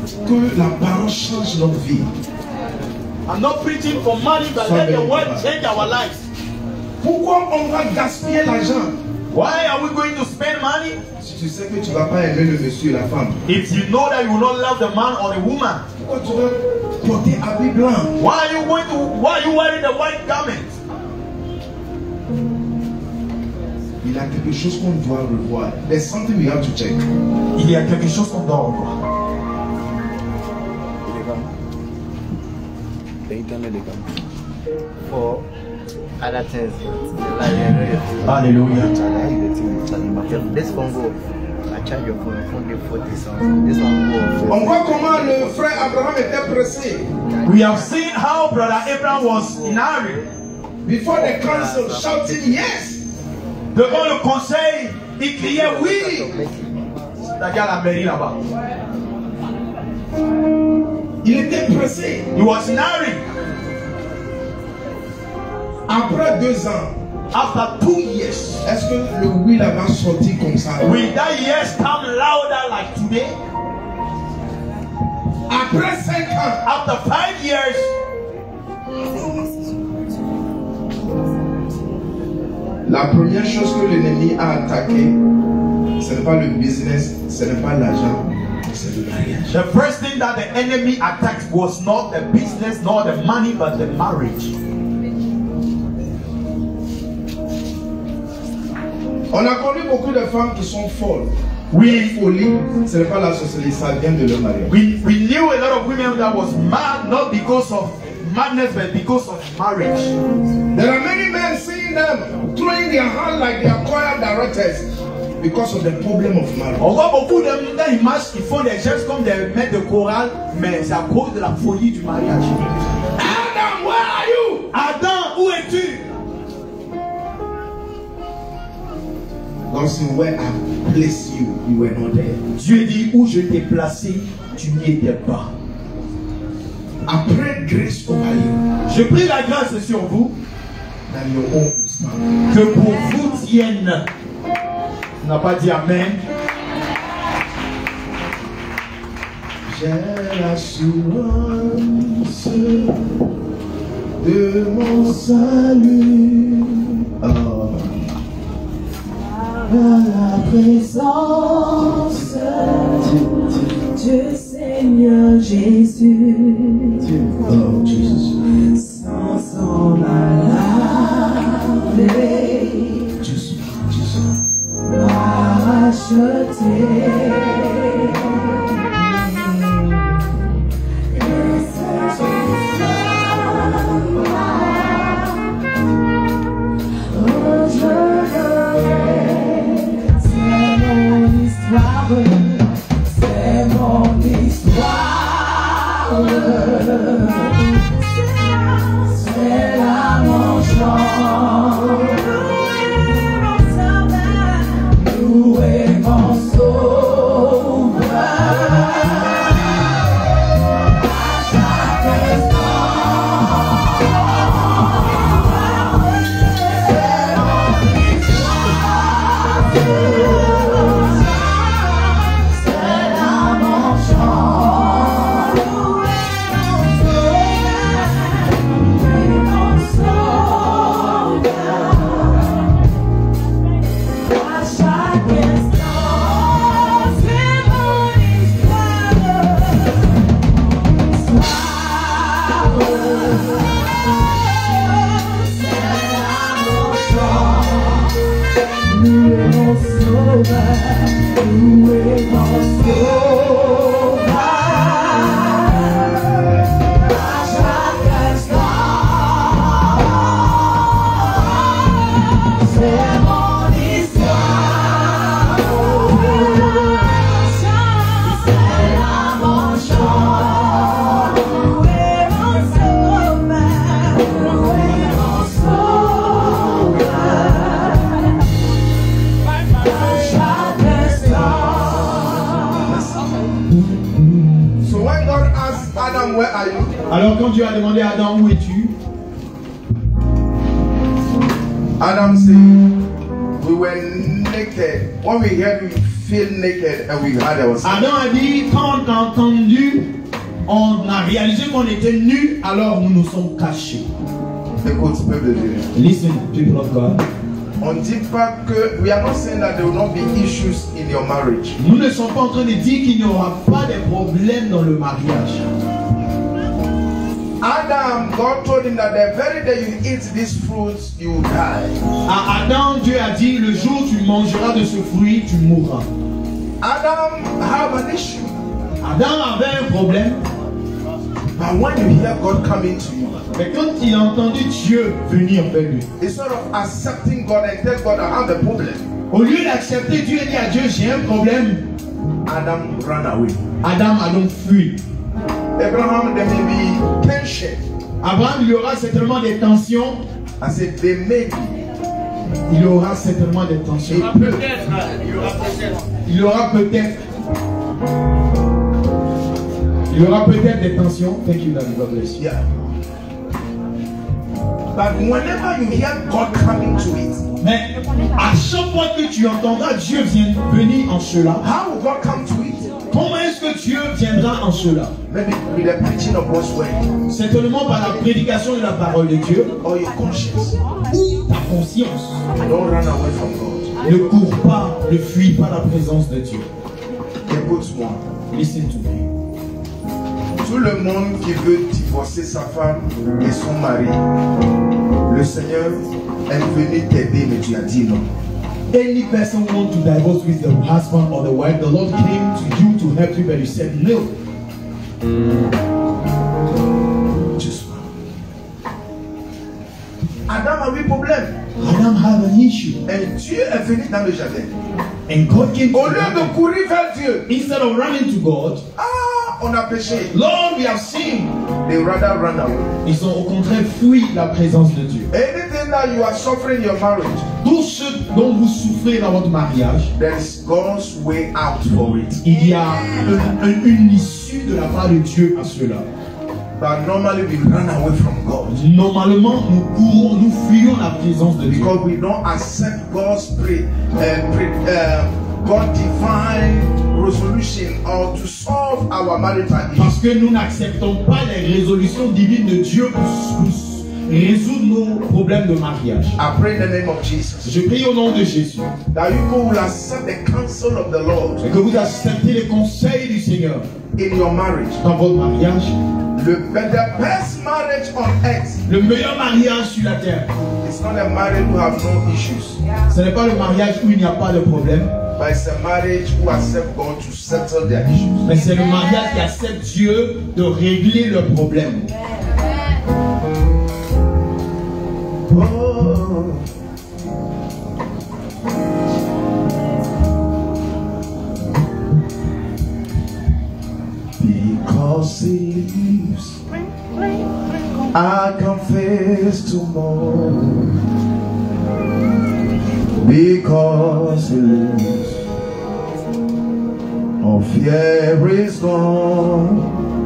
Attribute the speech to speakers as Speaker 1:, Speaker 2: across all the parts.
Speaker 1: que la parole change notre vie.
Speaker 2: I'm not preaching for money, but let the word change our lives.
Speaker 1: Pourquoi on va gaspiller l'argent?
Speaker 2: Why are we going to spend money?
Speaker 1: Si tu sais que tu ne vas pas aimer le monsieur et la femme.
Speaker 2: If you know that you will not love the man or the woman.
Speaker 1: Pourquoi tu veux porter habit blanc?
Speaker 2: Why are you wearing the white garment?
Speaker 1: Il y a quelque chose qu'on doit revoir. There's something we have to check.
Speaker 2: Il y a quelque chose qu'on doit revoir.
Speaker 3: For other things.
Speaker 2: Hallelujah.
Speaker 3: This phone go. I charge your phone 40 something. This one go.
Speaker 1: On voit comment le frère Abraham était pressé.
Speaker 2: We have seen how brother Abraham was in a hurry.
Speaker 1: Before the council shouting yes.
Speaker 2: Devant le conseil, il criait oui. C'est-à-dire à la mairie là-bas.
Speaker 1: Il était pressé.
Speaker 2: He was in a hurry.
Speaker 1: Après 2 ans.
Speaker 2: After 2 years.
Speaker 1: Est-ce que le oui là va sortir comme ça?
Speaker 2: Will that yes come louder like today?
Speaker 1: Après 5 ans.
Speaker 2: After 5 years.
Speaker 1: La première chose que l'ennemi a attaqué, ce n'est pas le business, ce n'est pas l'argent, c'est le mariage.
Speaker 2: The first thing that the enemy attacked was not the business nor the money, but the marriage.
Speaker 1: On a connu beaucoup de femmes qui sont folles.
Speaker 2: Oui,
Speaker 1: folie, ce n'est pas la sorcellerie, ça vient de leur mariage.
Speaker 2: We knew a lot of women that was mad not because of madness but because of marriage.
Speaker 1: There are many men seeing them throwing their hand like they are choir directors because of the problem of marriage.
Speaker 2: On voit beaucoup d'hommes dans l'image qui font des gestes comme des maîtres de chorale, mais c'est à cause de la folie du mariage.
Speaker 1: Adam, where are you?
Speaker 2: Adam, où es-tu?
Speaker 1: God said, where I placed you, you were not there.
Speaker 2: Dieu dit où je t'ai placé, tu n'y étais pas.
Speaker 1: Après grace over you.
Speaker 2: Je prie la grâce sur vous.
Speaker 1: That your home stand.
Speaker 2: Que pour vous tienne. Tu n'as pas dit amen.
Speaker 1: J'ai l'assurance de mon salut. Oh.
Speaker 4: La présence du Seigneur Jésus.
Speaker 1: Oh, Jesus.
Speaker 4: Sans son aller,
Speaker 1: Jesus.
Speaker 4: racheté. C'est mon histoire, c'est là mon chant, louer mon sauveur, à chaque instant, c'est mon histoire.
Speaker 2: Alors quand Dieu a demandé à Adam où es-tu?
Speaker 1: Adam said, we were naked. When we heard we feel naked and we had our sin.
Speaker 2: Adam a dit quand on a entendu on a réalisé qu'on était nus, alors nous nous sommes cachés.
Speaker 1: Écoute, peuple de Dieu.
Speaker 2: Listen, people of God.
Speaker 1: On ne dit pas que we are not saying that there will not be issues in your marriage.
Speaker 2: Nous ne sommes pas en train de dire qu'il n'y aura pas de problème dans le mariage.
Speaker 1: Adam, God told him that the very day you eat these fruits, you will die.
Speaker 2: À Adam, Dieu a dit, le jour où tu mangeras de ce fruit, tu mourras.
Speaker 1: Adam have an issue.
Speaker 2: Adam avait un problème.
Speaker 1: But when you hear God coming to you,
Speaker 2: Mais quand il a entendu Dieu venir vers lui,
Speaker 1: instead of accepting God and tell God I have a problem,
Speaker 2: au lieu d'accepter Dieu et dire à Dieu, j'ai un problème,
Speaker 1: Adam ran away.
Speaker 2: Adam a donc fui.
Speaker 1: Abraham, there may be tension.
Speaker 2: Abraham, il y aura certainement des tensions.
Speaker 1: I said, there may be.
Speaker 2: Il y aura certainement des tensions. Il y aura peut-être. Il y aura peut-être des tensions. Thank you, Daddy. God bless you.
Speaker 1: Yeah. But whenever you hear God coming to it,
Speaker 2: Mais à chaque fois que tu entendras Dieu venir en cela,
Speaker 1: how will God come to it?
Speaker 2: comment est-ce que Dieu viendra en cela?
Speaker 1: Maybe with the preaching of God's word
Speaker 2: Certainement par la prédication de la parole de Dieu
Speaker 1: or your conscience.
Speaker 2: ou ta conscience.
Speaker 1: Don't run away from God.
Speaker 2: Ne cours pas, ne fuis pas la présence de Dieu.
Speaker 1: Écoute-moi.
Speaker 2: Listen to me.
Speaker 1: Tout le monde qui veut divorcer sa femme et son mari, le Seigneur est venu t'aider, mais tu as dit non.
Speaker 2: Any person want to divorce with the husband or the wife, the Lord came to you to help you, but you said no.
Speaker 1: Just Adam a eu problème.
Speaker 2: Adam had an issue.
Speaker 1: Et Dieu est venu dans le jardin.
Speaker 2: And God came to
Speaker 1: Au lieu de
Speaker 2: him.
Speaker 1: courir vers Dieu,
Speaker 2: Instead of running to God,
Speaker 1: on a péché.
Speaker 2: Lord, we have sinned.
Speaker 1: They rather run away.
Speaker 2: Ils ont au contraire fui la présence de Dieu.
Speaker 1: Anything that you are suffering in your marriage,
Speaker 2: Tout ce dont vous souffrez dans votre mariage,
Speaker 1: there is God's way out for it.
Speaker 2: il y a une issue de la part de Dieu à cela.
Speaker 1: But normally we run away from God
Speaker 2: Normalement, nous courons, nous fuyons la présence de Dieu.
Speaker 1: because we don't accept God's God divine resolution or to solve our marital issue.
Speaker 2: Parce que nous n'acceptons pas les résolutions divines de Dieu pour résoudre nos problèmes de mariage.
Speaker 1: I pray in the name of Jesus
Speaker 2: Je prie au nom de Jésus
Speaker 1: that you will accept the counsel of the Lord
Speaker 2: et que vous acceptez les conseils du Seigneur
Speaker 1: in your marriage.
Speaker 2: dans votre mariage.
Speaker 1: The best marriage on earth
Speaker 2: Le meilleur mariage sur la terre,
Speaker 1: is not a marriage who have no issues,
Speaker 2: ce n'est pas le mariage où il n'y a pas de problème,
Speaker 1: but it's a marriage who accept God to settle their issues.
Speaker 2: mais c'est le mariage qui accepte Dieu de régler leurs problèmes.
Speaker 1: Oh. Because He lives, I can face tomorrow. Because He lives, all fear is gone.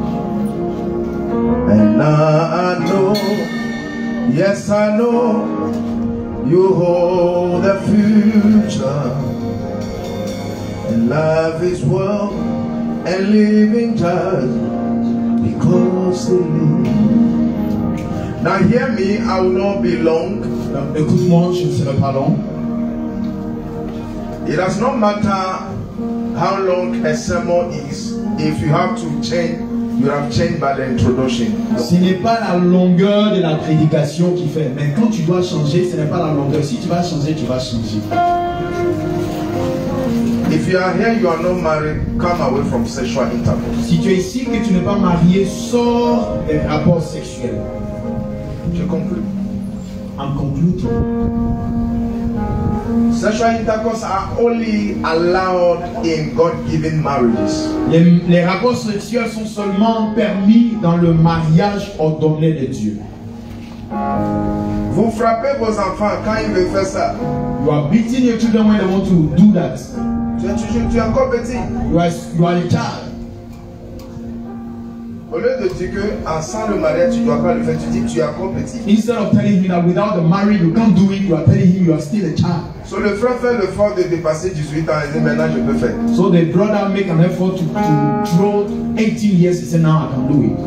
Speaker 1: And now I know, yes I know, you hold the future. And life is worth and living just because He lives. Now hear me, I will not be long.
Speaker 2: Écoute-moi, je ne serai pas long.
Speaker 1: It does not matter how long a sermon is. If you have to change, you have changed by the introduction.
Speaker 2: Ce n'est pas la longueur de la prédication qui fait, mais quand tu dois changer, ce n'est pas la longueur. Si tu vas changer, tu vas changer.
Speaker 1: If you are here, you are not married, come away from sexual intercourse.
Speaker 2: Si tu es ici que tu n'es pas marié, sors des rapports sexuels.
Speaker 1: Je conclue.
Speaker 2: I'm concluding.
Speaker 1: Sexual intercourse are only allowed in God-given marriages.
Speaker 2: Les rapports sexuels sont seulement permis dans le mariage ordonné de Dieu.
Speaker 1: Vous frappez vos enfants quand ils veulent faire ça.
Speaker 2: You are beating your children when they want to do that.
Speaker 1: Tu es encore petit.
Speaker 2: You are a child.
Speaker 1: Au lieu de dire que sans le mariage tu ne dois pas le faire, tu dis que tu es encore petit.
Speaker 2: Instead of telling him that without the marriage you can't do it, you are telling him you are still a child.
Speaker 1: So le frère fait l'effort de dépasser 18 ans et dit maintenant je peux faire.
Speaker 2: So the brother make an effort to grow 18 years, he said, now I can do it.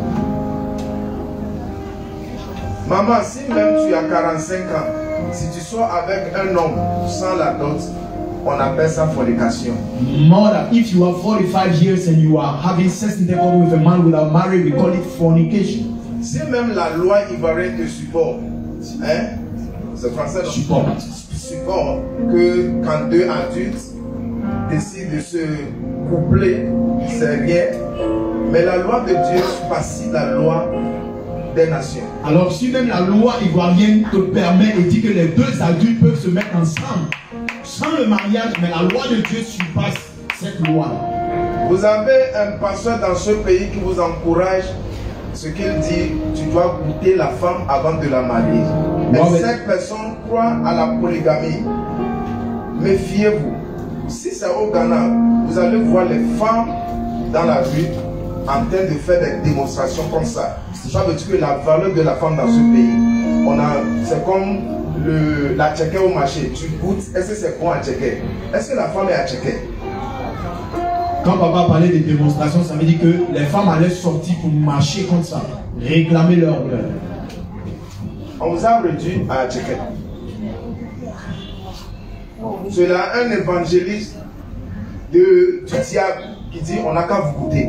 Speaker 1: Maman, si même tu as 45 ans, si tu sors avec un homme sans la dot, on appelle ça fornication.
Speaker 2: Mother, if you have 45 years and you are having sex intercourse with a man without marriage, we call it fornication.
Speaker 1: Si même la loi ivoirienne te supporte, hein, c'est français, non? Support que quand deux adultes décident de se coupler, c'est rien. Mais la loi de Dieu supersède la loi des nations.
Speaker 2: Alors si même la loi ivoirienne te permet et dit que les deux adultes peuvent se mettre ensemble sans le mariage, mais la loi de Dieu surpasse cette loi.
Speaker 1: Vous avez un pasteur dans ce pays qui vous encourage. Ce qu'il dit, tu dois goûter la femme avant de la marier. Et cette personne croit à la polygamie. Méfiez-vous. Si c'est au Ghana, vous allez voir les femmes dans la rue en train de faire des démonstrations comme ça. Ça veut dire que la valeur de la femme dans ce pays, c'est comme la tchéké au marché. Tu goûtes, est-ce que c'est bon à tchéké? Est-ce que la femme est à tchéké?
Speaker 2: Quand papa parlait des démonstrations, ça veut dire que les femmes allaient sortir pour marcher comme ça, réclamer leur honneur.
Speaker 1: On vous a réduit à tchéké. C'est là un évangéliste du diable qui dit on n'a qu'à vous goûter.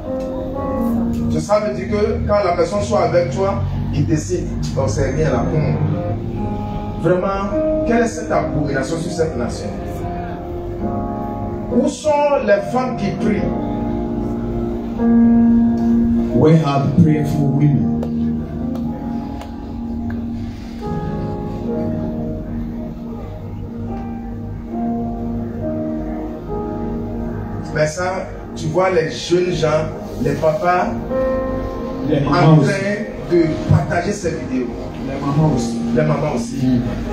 Speaker 1: Ça veut dire que quand la personne soit avec toi, il décide. Donc c'est rien là. Vraiment, quelle est cette abomination sur cette nation? Où sont les femmes qui prient?
Speaker 2: Where are the prayerful women?
Speaker 1: Mais ça, tu vois les jeunes gens, les papas,
Speaker 2: les
Speaker 1: en
Speaker 2: mamans
Speaker 1: train
Speaker 2: aussi.
Speaker 1: de partager ces vidéos.
Speaker 2: Les mamans aussi.
Speaker 1: Les mamans aussi.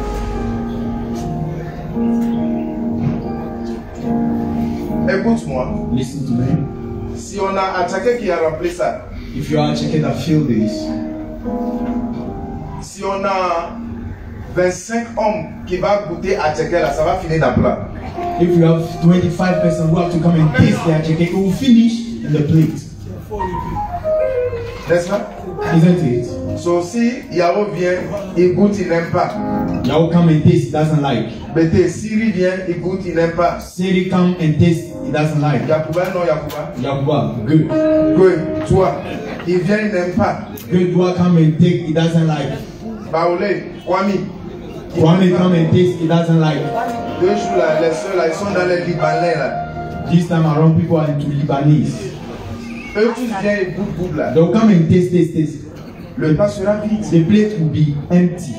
Speaker 1: Écoute-moi.
Speaker 2: Listen to me.
Speaker 1: Si on a attaqué qui a rempli ça,
Speaker 2: If you are checking that feel this,
Speaker 1: si on a 25 hommes qui vont goûter à checker là, ça va finir dans plat.
Speaker 2: if you have 25 persons who have to come and taste their chicken, it will finish in the plate.
Speaker 1: N'est-ce pas?
Speaker 2: Isn't it?
Speaker 1: So si Yahoo vient, il goûte, il n'aime pas.
Speaker 2: Yahoo come and taste, he doesn't like.
Speaker 1: Bété, Siri vient, il goûte, il n'aime pas.
Speaker 2: Siri come and taste, he doesn't like.
Speaker 1: Yacouba, non Yacouba.
Speaker 2: Yahuwah, good.
Speaker 1: Good, toi, il vient, il n'aime pas.
Speaker 2: Good one come and take, he doesn't like.
Speaker 1: Baoulé, Kwame.
Speaker 2: Kwame come and taste, he doesn't like.
Speaker 1: 2 jours là, les soeurs là, ils sont dans les Libanais là.
Speaker 2: This time around, people are into Lebanese.
Speaker 1: Eux tous viennent et goûtent là.
Speaker 2: They'll come and taste.
Speaker 1: Le pain sera vide.
Speaker 2: The plate will be empty.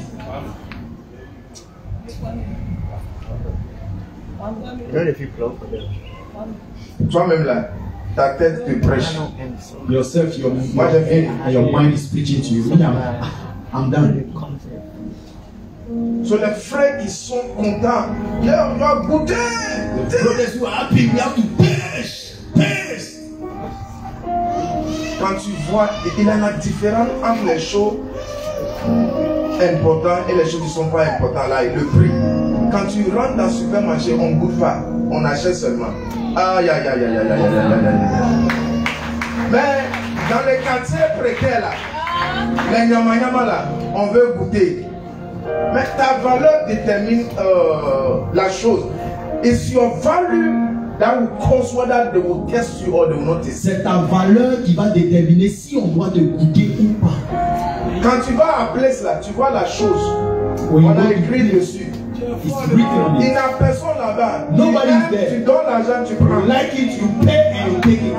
Speaker 1: Toi-même là, ta tête te prêche.
Speaker 2: Yourself, your head and your mind is preaching to you. I'm done.
Speaker 1: So les frères qui sont contents, on doit goûter.
Speaker 2: The brothers who are happy, we have to taste.
Speaker 1: Quand tu vois, il y a la différence entre les choses importantes et les choses qui ne sont pas importantes là, et le prix. Quand tu rentres dans le supermarché, on ne goûte pas, on achète seulement. Aïe, aïe, aïe, aïe, aïe, aïe, aïe, aïe, aïe. Mais dans les quartiers précaires là, les nyama là, on veut goûter. Mais ta valeur détermine la chose. It's your value that will cause whether they will test you or they will not test you.
Speaker 2: C'est ta valeur qui va déterminer si on doit te goûter ou pas.
Speaker 1: Quand tu vas à place là, tu vois la chose.
Speaker 2: Oui,
Speaker 1: On a écrit dessus.
Speaker 2: It's written on
Speaker 1: Il
Speaker 2: it.
Speaker 1: n'y a personne là-bas.
Speaker 2: Nobody is there.
Speaker 1: Tu donnes l'argent, tu prends.
Speaker 2: You like it, you pay and you take it.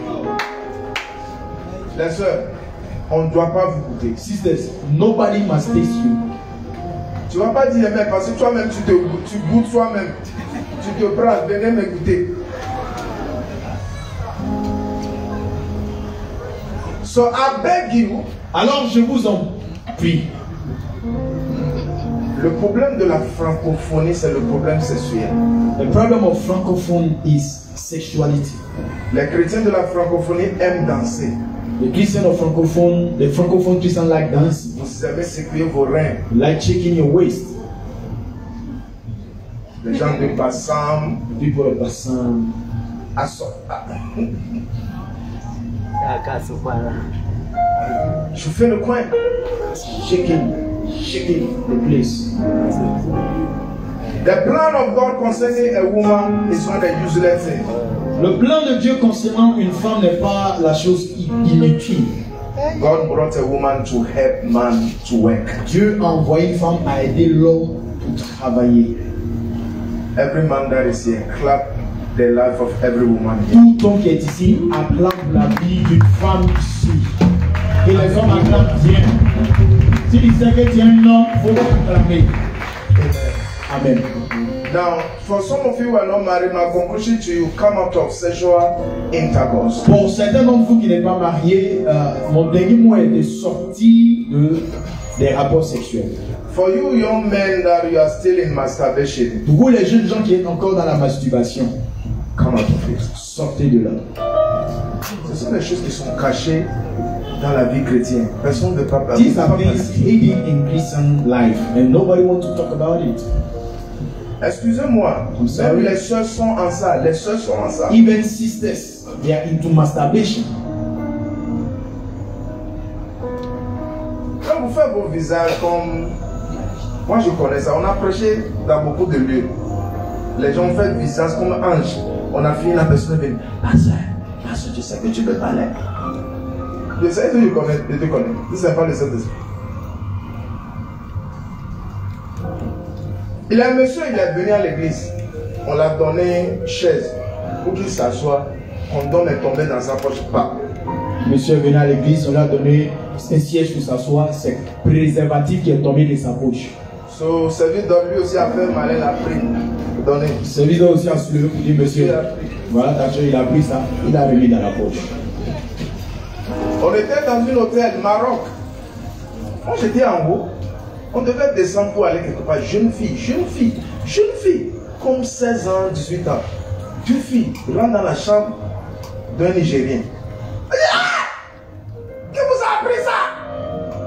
Speaker 1: Les soeurs, on ne doit pas vous goûter.
Speaker 2: Sisters, nobody must taste you.
Speaker 1: Tu ne vas pas dire mais parce que toi-même tu goûtes toi-même. Tu te prends, venez me goûter. So I beg you.
Speaker 2: Alors je vous en prie.
Speaker 1: Le problème de la francophonie, c'est le problème sexuel.
Speaker 2: The problem of francophone is sexuality.
Speaker 1: Les chrétiens de la francophonie aiment danser.
Speaker 2: The francophone Christians like dancing.
Speaker 1: Vous aimez secouer vos reins.
Speaker 2: You like shaking your waist.
Speaker 1: Les gens de Bassam,
Speaker 2: The people of Bassam.
Speaker 1: Je fais le coin.
Speaker 2: Shaking the place.
Speaker 1: The plan of God concerning a woman is not a useless thing.
Speaker 2: Le plan de Dieu concernant une femme n'est pas la chose inutile.
Speaker 1: God brought a woman to help man to work.
Speaker 2: Dieu a envoyé une femme à aider l'homme pour travailler.
Speaker 1: Every man that is here, clap the life of every woman here.
Speaker 2: Tout homme qui est ici acclame la vie d'une femme ici. Et les hommes acclament bien. Si tu sais que tu es un homme, il faut acclamer. Amen.
Speaker 1: Now, for some of you who are not married, my conclusion to you, come out of sexual intercourse.
Speaker 2: Pour certains d'entre vous qui n'êtes pas mariés, mon dernier mot est de sortir des rapports sexuels.
Speaker 1: For you young men that you are still in masturbation,
Speaker 2: Pour vous les jeunes gens qui sont encore dans la masturbation,
Speaker 1: come out of it.
Speaker 2: sortez de là.
Speaker 1: Ce sont des choses qui sont cachées dans la vie chrétienne. Personne ne veut pas parler.
Speaker 2: These are things hidden in Christian life and nobody wants to talk about it.
Speaker 1: Excusez-moi,
Speaker 2: I'm sorry.
Speaker 1: même les soeurs sont en ça. Les soeurs sont en ça.
Speaker 2: Even sisters, they are into masturbation.
Speaker 1: Quand vous faites vos visages comme... Moi je connais ça, on a prêché dans beaucoup de lieux. Les gens font le visage comme ange. On a fini, la personne vient. Pasteur, tu sais que tu peux parler. Je sais que je te connais. Tu sais pas le Saint-Esprit. Il y a un monsieur, il est venu à l'église. On l'a donné une chaise pour qu'il s'assoie. On donne est tombé dans sa poche. Pas.
Speaker 2: Monsieur est venu à l'église, on lui a donné un siège pour s'asseoir, c'est préservatif qui est tombé de sa poche.
Speaker 1: So, celui d'homme lui aussi a fait malin, la pris. Donné.
Speaker 2: Celui-là aussi a soulevé pour dire monsieur, voilà, d'accord, il a pris ça, il a remis dans la poche.
Speaker 1: On était dans un hôtel Maroc. Moi j'étais en haut. On devait descendre pour aller quelque part. Jeune fille, comme 16 ans, 18 ans. Deux filles rentrent dans la chambre d'un Nigérien. Ah! Qui vous a appris ça?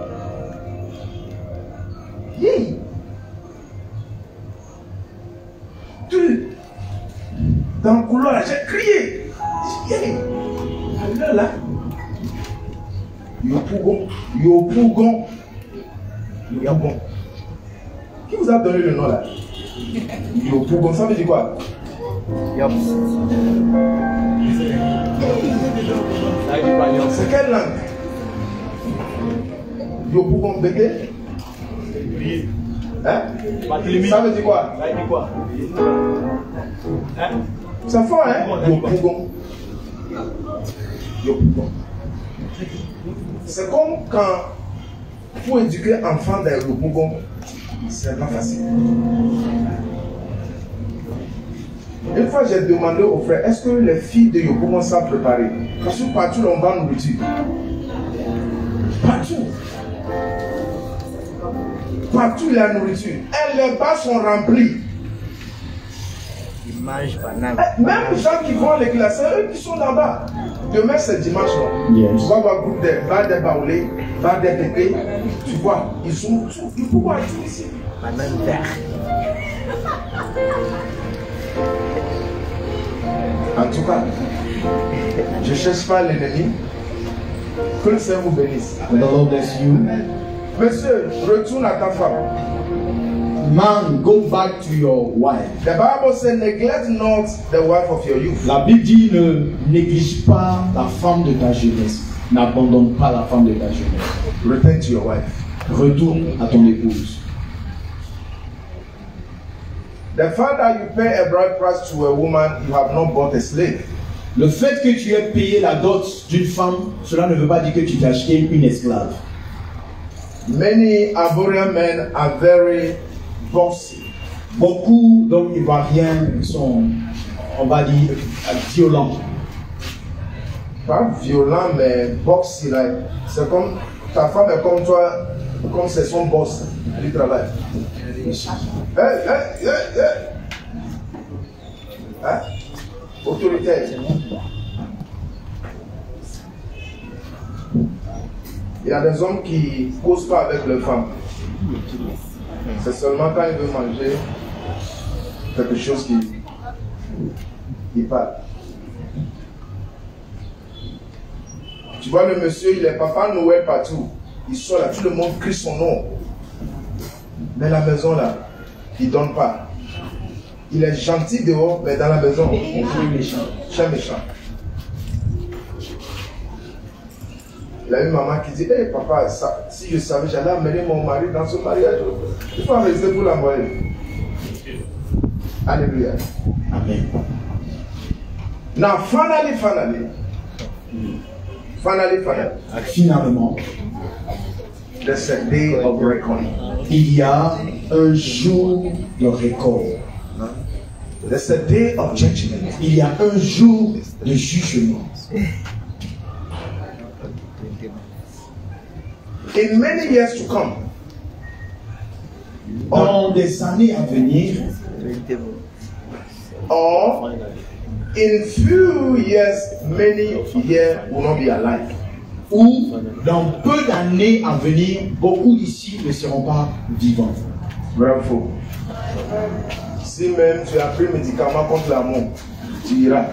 Speaker 1: Yeah. Dans le couloir, j'ai crié. Yeah. Là. Yopougon. Qui vous a donné le nom là? Yopougon, ça veut dire quoi?
Speaker 3: Yop.
Speaker 1: C'est quelle langue? Yopougon bébé? Hein? Ça veut dire quoi? C'est fort, hein? Yopougon. C'est comme quand il faut éduquer un enfant dans le Yopougon, c'est pas facile. Une fois j'ai demandé aux frères, est-ce que les filles de Yopougon savent préparer? Parce que partout on va nourriture. Partout il y a nourriture. Et les bas sont remplis.
Speaker 3: Ils mangent banane.
Speaker 1: Même les gens qui vont à l'église, c'est eux qui sont là-bas. Demain c'est dimanche, non?
Speaker 2: Yes.
Speaker 1: Tu vas voir groupe des bas des baoulés, bas des pépés. Tu vois, ils ont tout. Il faut voir tout ici.
Speaker 3: Banane verte.
Speaker 1: En tout cas, je ne cherche pas l'ennemi. Que le Seigneur vous bénisse.
Speaker 2: The Lord bless you.
Speaker 1: Monsieur, retourne à ta femme.
Speaker 2: Man, go back to your wife.
Speaker 1: The Bible says, neglect not the wife of your youth.
Speaker 2: La Bible dit ne néglige pas la femme de ta jeunesse. N'abandonne pas la femme de ta jeunesse.
Speaker 1: Return to your wife.
Speaker 2: Retourne à ton épouse.
Speaker 1: The fact that you pay a bride price to a woman, you have not bought a slave.
Speaker 2: Le fait que tu aies payé la dot d'une femme, cela ne veut pas dire que tu t'as acheté une esclave.
Speaker 1: Many Ivorian men are very bossy.
Speaker 2: Beaucoup d'hommes ivoiriens sont, on va dire, violents.
Speaker 1: Pas violent, mais bossy. Like, c'est comme ta femme est comme toi, comme c'est son boss du travail. Hein? Autoritaire. Il y a des hommes qui ne causent pas avec leurs femmes. C'est seulement quand ils veulent manger quelque chose qui parle. Tu vois le monsieur, il est Papa Noël partout. Il sort là, tout le monde crie son nom. Mais la maison là, il ne donne pas. Il est gentil dehors, mais dans la maison, il est méchant. Méchant. Il a une maman qui dit, hey, papa, ça, si je savais, j'allais amener mon mari dans ce mariage. Il faut rester pour l'envoyer. Alléluia.
Speaker 2: Amen.
Speaker 1: Now, finally.
Speaker 2: Finalement,
Speaker 1: there's a day of reckoning.
Speaker 2: il y a un jour de récolte.
Speaker 1: There's a day of judgment.
Speaker 2: Il y a un jour de jugement.
Speaker 1: In many years to come,
Speaker 2: Dans des années à venir,
Speaker 1: or in few years, many here will not be alive.
Speaker 2: ou dans peu d'années à venir, beaucoup d'ici ne seront pas vivants.
Speaker 1: Bravo. Si même tu as pris le médicament contre l'amour, tu iras.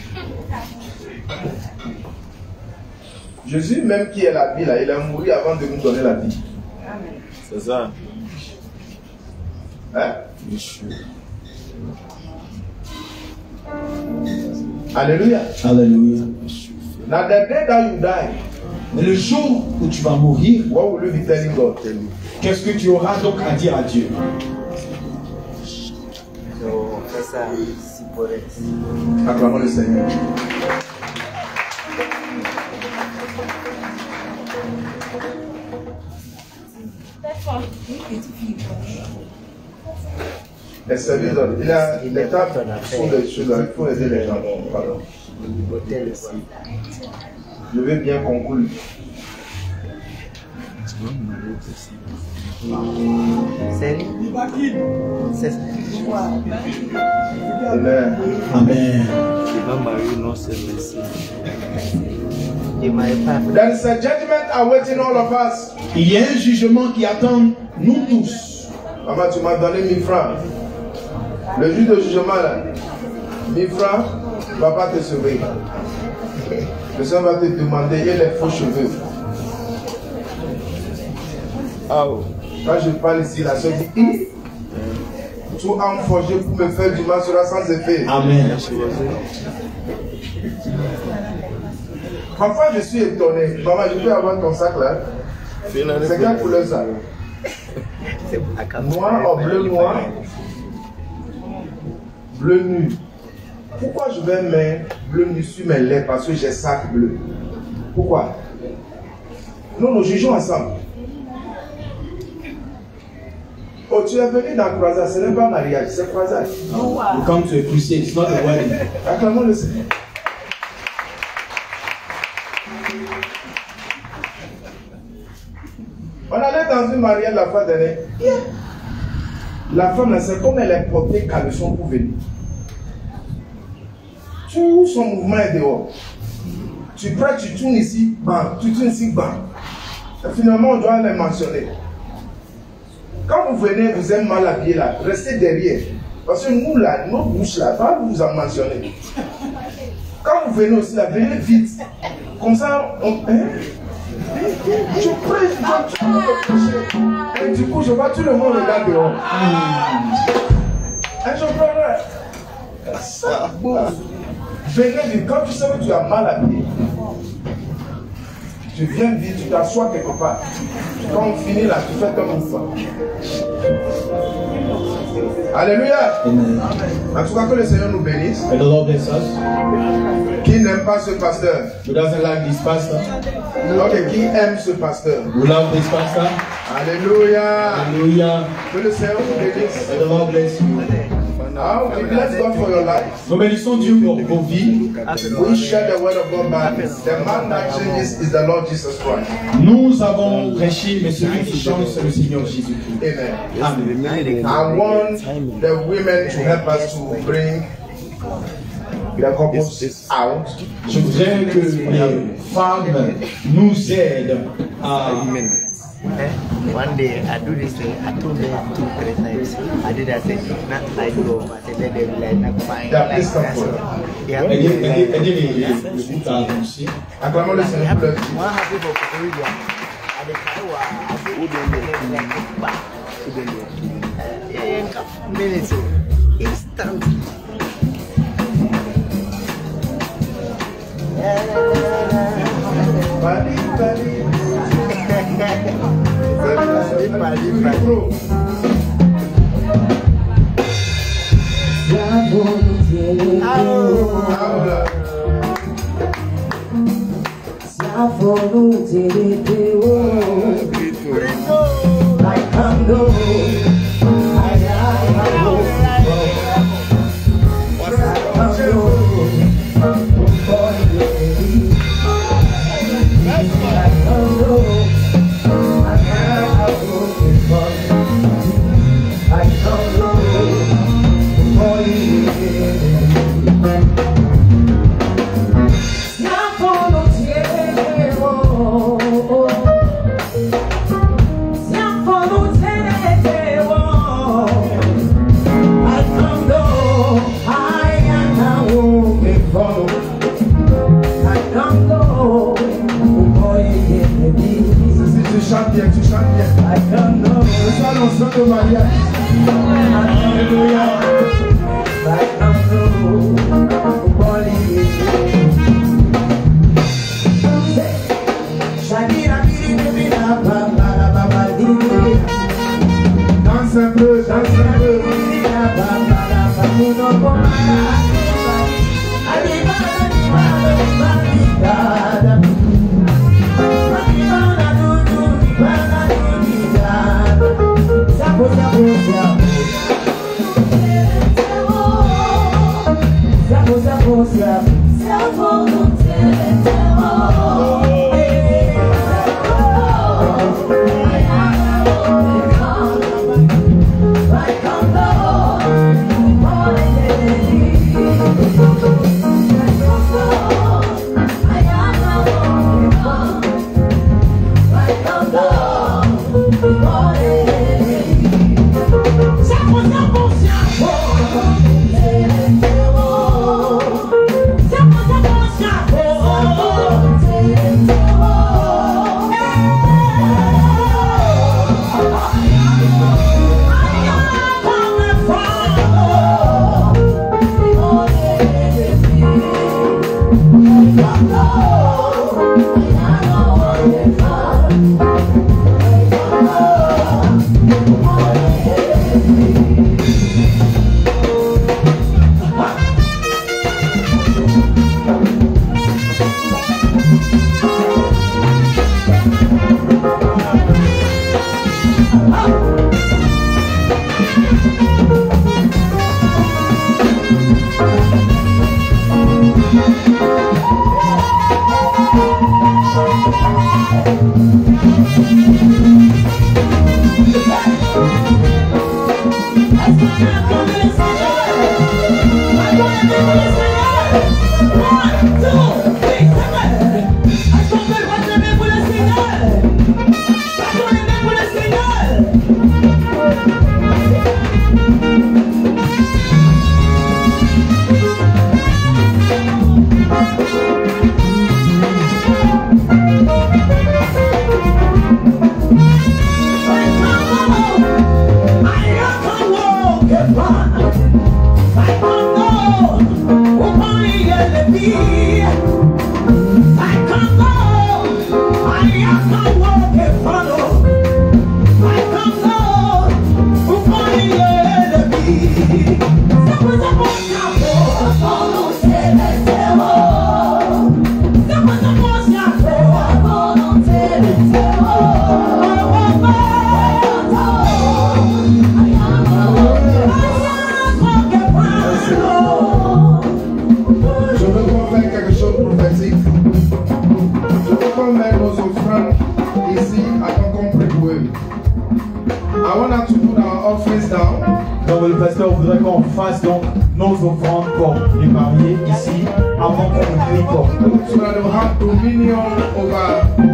Speaker 1: Jésus, même qui est la vie, là, il a mouru avant de nous donner la vie.
Speaker 5: C'est ça.
Speaker 1: Hein? Alléluia.
Speaker 2: Alléluia.
Speaker 1: Now the day that you die,
Speaker 2: Mais le jour où tu vas mourir,
Speaker 1: what will you be telling God?
Speaker 2: qu'est-ce que tu auras donc à dire à Dieu?
Speaker 1: Acclamons le Seigneur. Les services, il a les tables sont des choses, il faut aider les gens. Pardon. Je vais bien conclure. Amen.
Speaker 2: Amen.
Speaker 1: There is a judgment awaiting all of us.
Speaker 2: Il y a un jugement qui attend nous tous.
Speaker 1: Maman, tu m'as donné 1000 francs. Le jour de jugement là, 1000 francs, va pas te sauver. Le Seigneur va te demander, il y a les faux cheveux. Quand je parle ici, la soeur dit, tout âme forgé pour me faire du mal sera sans effet.
Speaker 2: Amen.
Speaker 1: Parfois je suis étonné. Maman, je peux avoir ton sac là. C'est quelle couleur ça? Noir ou bleu noir? Bleu nu. Pourquoi je vais mettre bleu nu sur mes lèvres? Parce que j'ai sac bleu. Pourquoi? Nous jugeons ensemble. Oh, tu es venu dans le croisade, ce n'est pas mariage, c'est croisade.
Speaker 2: You come to a crusade, it's not a wedding.
Speaker 1: Acclamons le Seigneur. On allait dans une mariage la fois dernière. La femme, c'est comme elle est portée caleçon pour venir. Tout son mouvement est dehors. Tu prêtes, tu tournes ici, bam, tu tournes ici, bam. Et finalement, on doit les mentionner. Quand vous venez, vous êtes mal habillé là, restez derrière. Parce que nous là, nos bouches là, pas vous en mentionner. Quand vous venez aussi là, venez vite. Comme ça, on. Hein? Je prie, tu peux me prêcher. Et du coup, je vois tout le monde regarder dehors. Et je prends ça. Venez vite. Quand tu sais que tu as mal habillé, tu viens vite, tu t'assois quelque part. Quand on finit là, tu fais comme une fois. Alléluia.
Speaker 2: Amen.
Speaker 1: En tout cas, que le Seigneur nous bénisse.
Speaker 2: May the Lord bless us.
Speaker 1: Qui n'aime pas ce pasteur?
Speaker 2: Who doesn't like this pastor?
Speaker 1: Ok, qui aime ce pasteur?
Speaker 2: Who love this pastor?
Speaker 1: Alléluia.
Speaker 2: Hallelujah.
Speaker 1: Que le Seigneur vous bénisse.
Speaker 2: May the Lord bless you.
Speaker 1: We bless God for your life.
Speaker 2: Nous bénissons Dieu pour vos vies.
Speaker 1: We share the word of God back. The man that changes is the Lord Jesus Christ.
Speaker 2: Nous avons prêché, mais celui qui change, c'est le Seigneur Jésus-Christ.
Speaker 1: Amen.
Speaker 2: Amen.
Speaker 1: I want the women to help us to bring the couples out.
Speaker 2: Je voudrais que les femmes nous aident à
Speaker 3: One day I do this thing, I told them 2-3 times. I did that thing, not like go. I said let them like not fine. Yeah, one happy for Korea. I did minutes instant.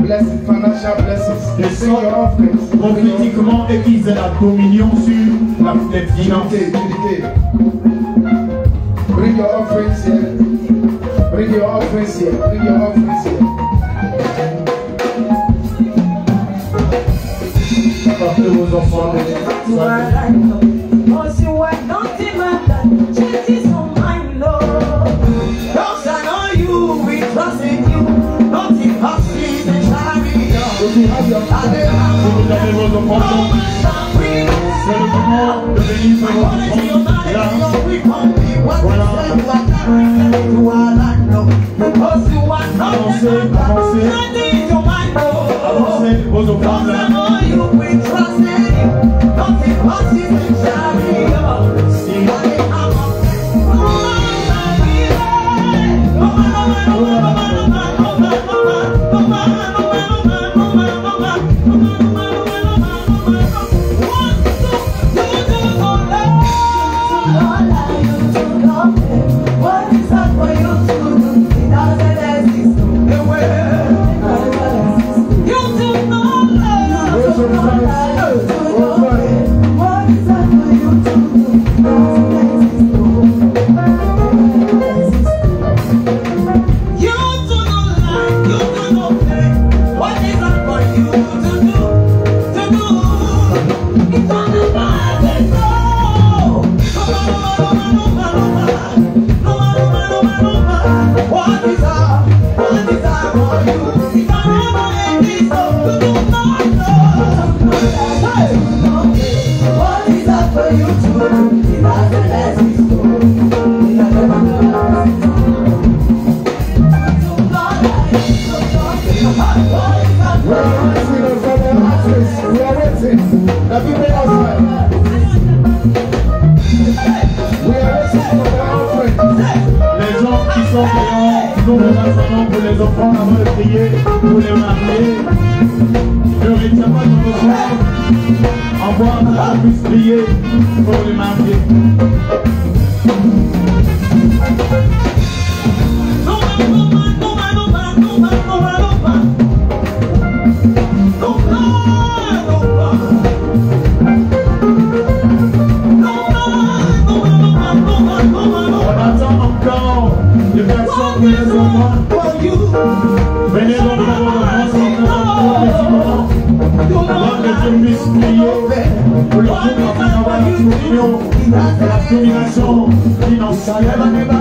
Speaker 1: blessings, financial blessings.
Speaker 2: Des sorts prophétiquement et qu'ils aient la dominion sur les finances.
Speaker 1: Bring your offerings here. Bring your offerings here. Bring your offerings here.
Speaker 2: Portez vos enfants.
Speaker 4: Because you are not in my life, changes on my Lord. Those I know you, we trust in you. Not in horses and chariots.
Speaker 2: Si vous avez vos enfants, c'est le moment de venir sur vos enfants. Là, voilà. Avancez, avancez. Avancez vos enfants là.
Speaker 4: What is that for you to do? It doesn't exist. You do not love. What is that for you to do? It doesn't exist. You do not like, you do not pay. What is that for you to do? It doesn't exist. What is that for you? It doesn't exist. What is that for you to do? It doesn't exist.
Speaker 1: We are waiting. The people outside. We are waiting for the offering.
Speaker 2: Les gens qui sont dehors, nous nous attendons pour les enfants avant de prier, pour les marier. Ne retiens pas ton offrande. Envoie pour qu'on puisse prier pour les marier. On attend encore des personnes qui les enfants. Venez donc pour vos enfants, c'est encore un petit moment. Avant que Dieu puisse prier pour le couple afin d'avoir la solution et la domination financière.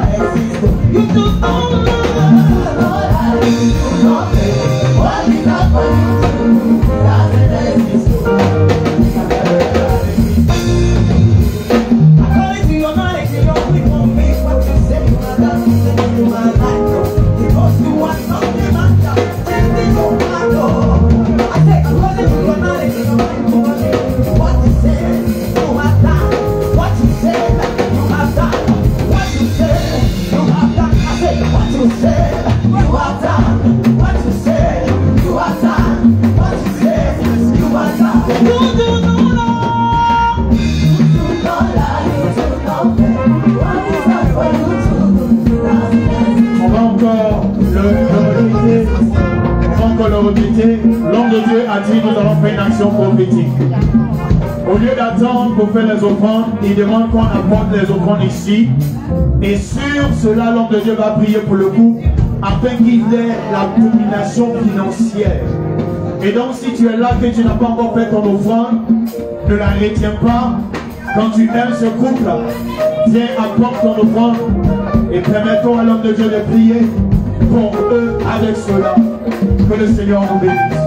Speaker 2: L'homme de Dieu a dit nous allons faire une action prophétique. Au lieu d'attendre pour faire les offrandes, il demande qu'on apporte les offrandes ici. Et sur cela, l'homme de Dieu va prier pour le couple afin qu'il ait la domination financière. Et donc si tu es là que tu n'as pas encore fait ton offrande, ne la retiens pas. Quand tu aimes ce couple, viens apporte ton offrande et permettons à l'homme de Dieu de prier pour eux avec cela. Que le Seigneur nous bénisse.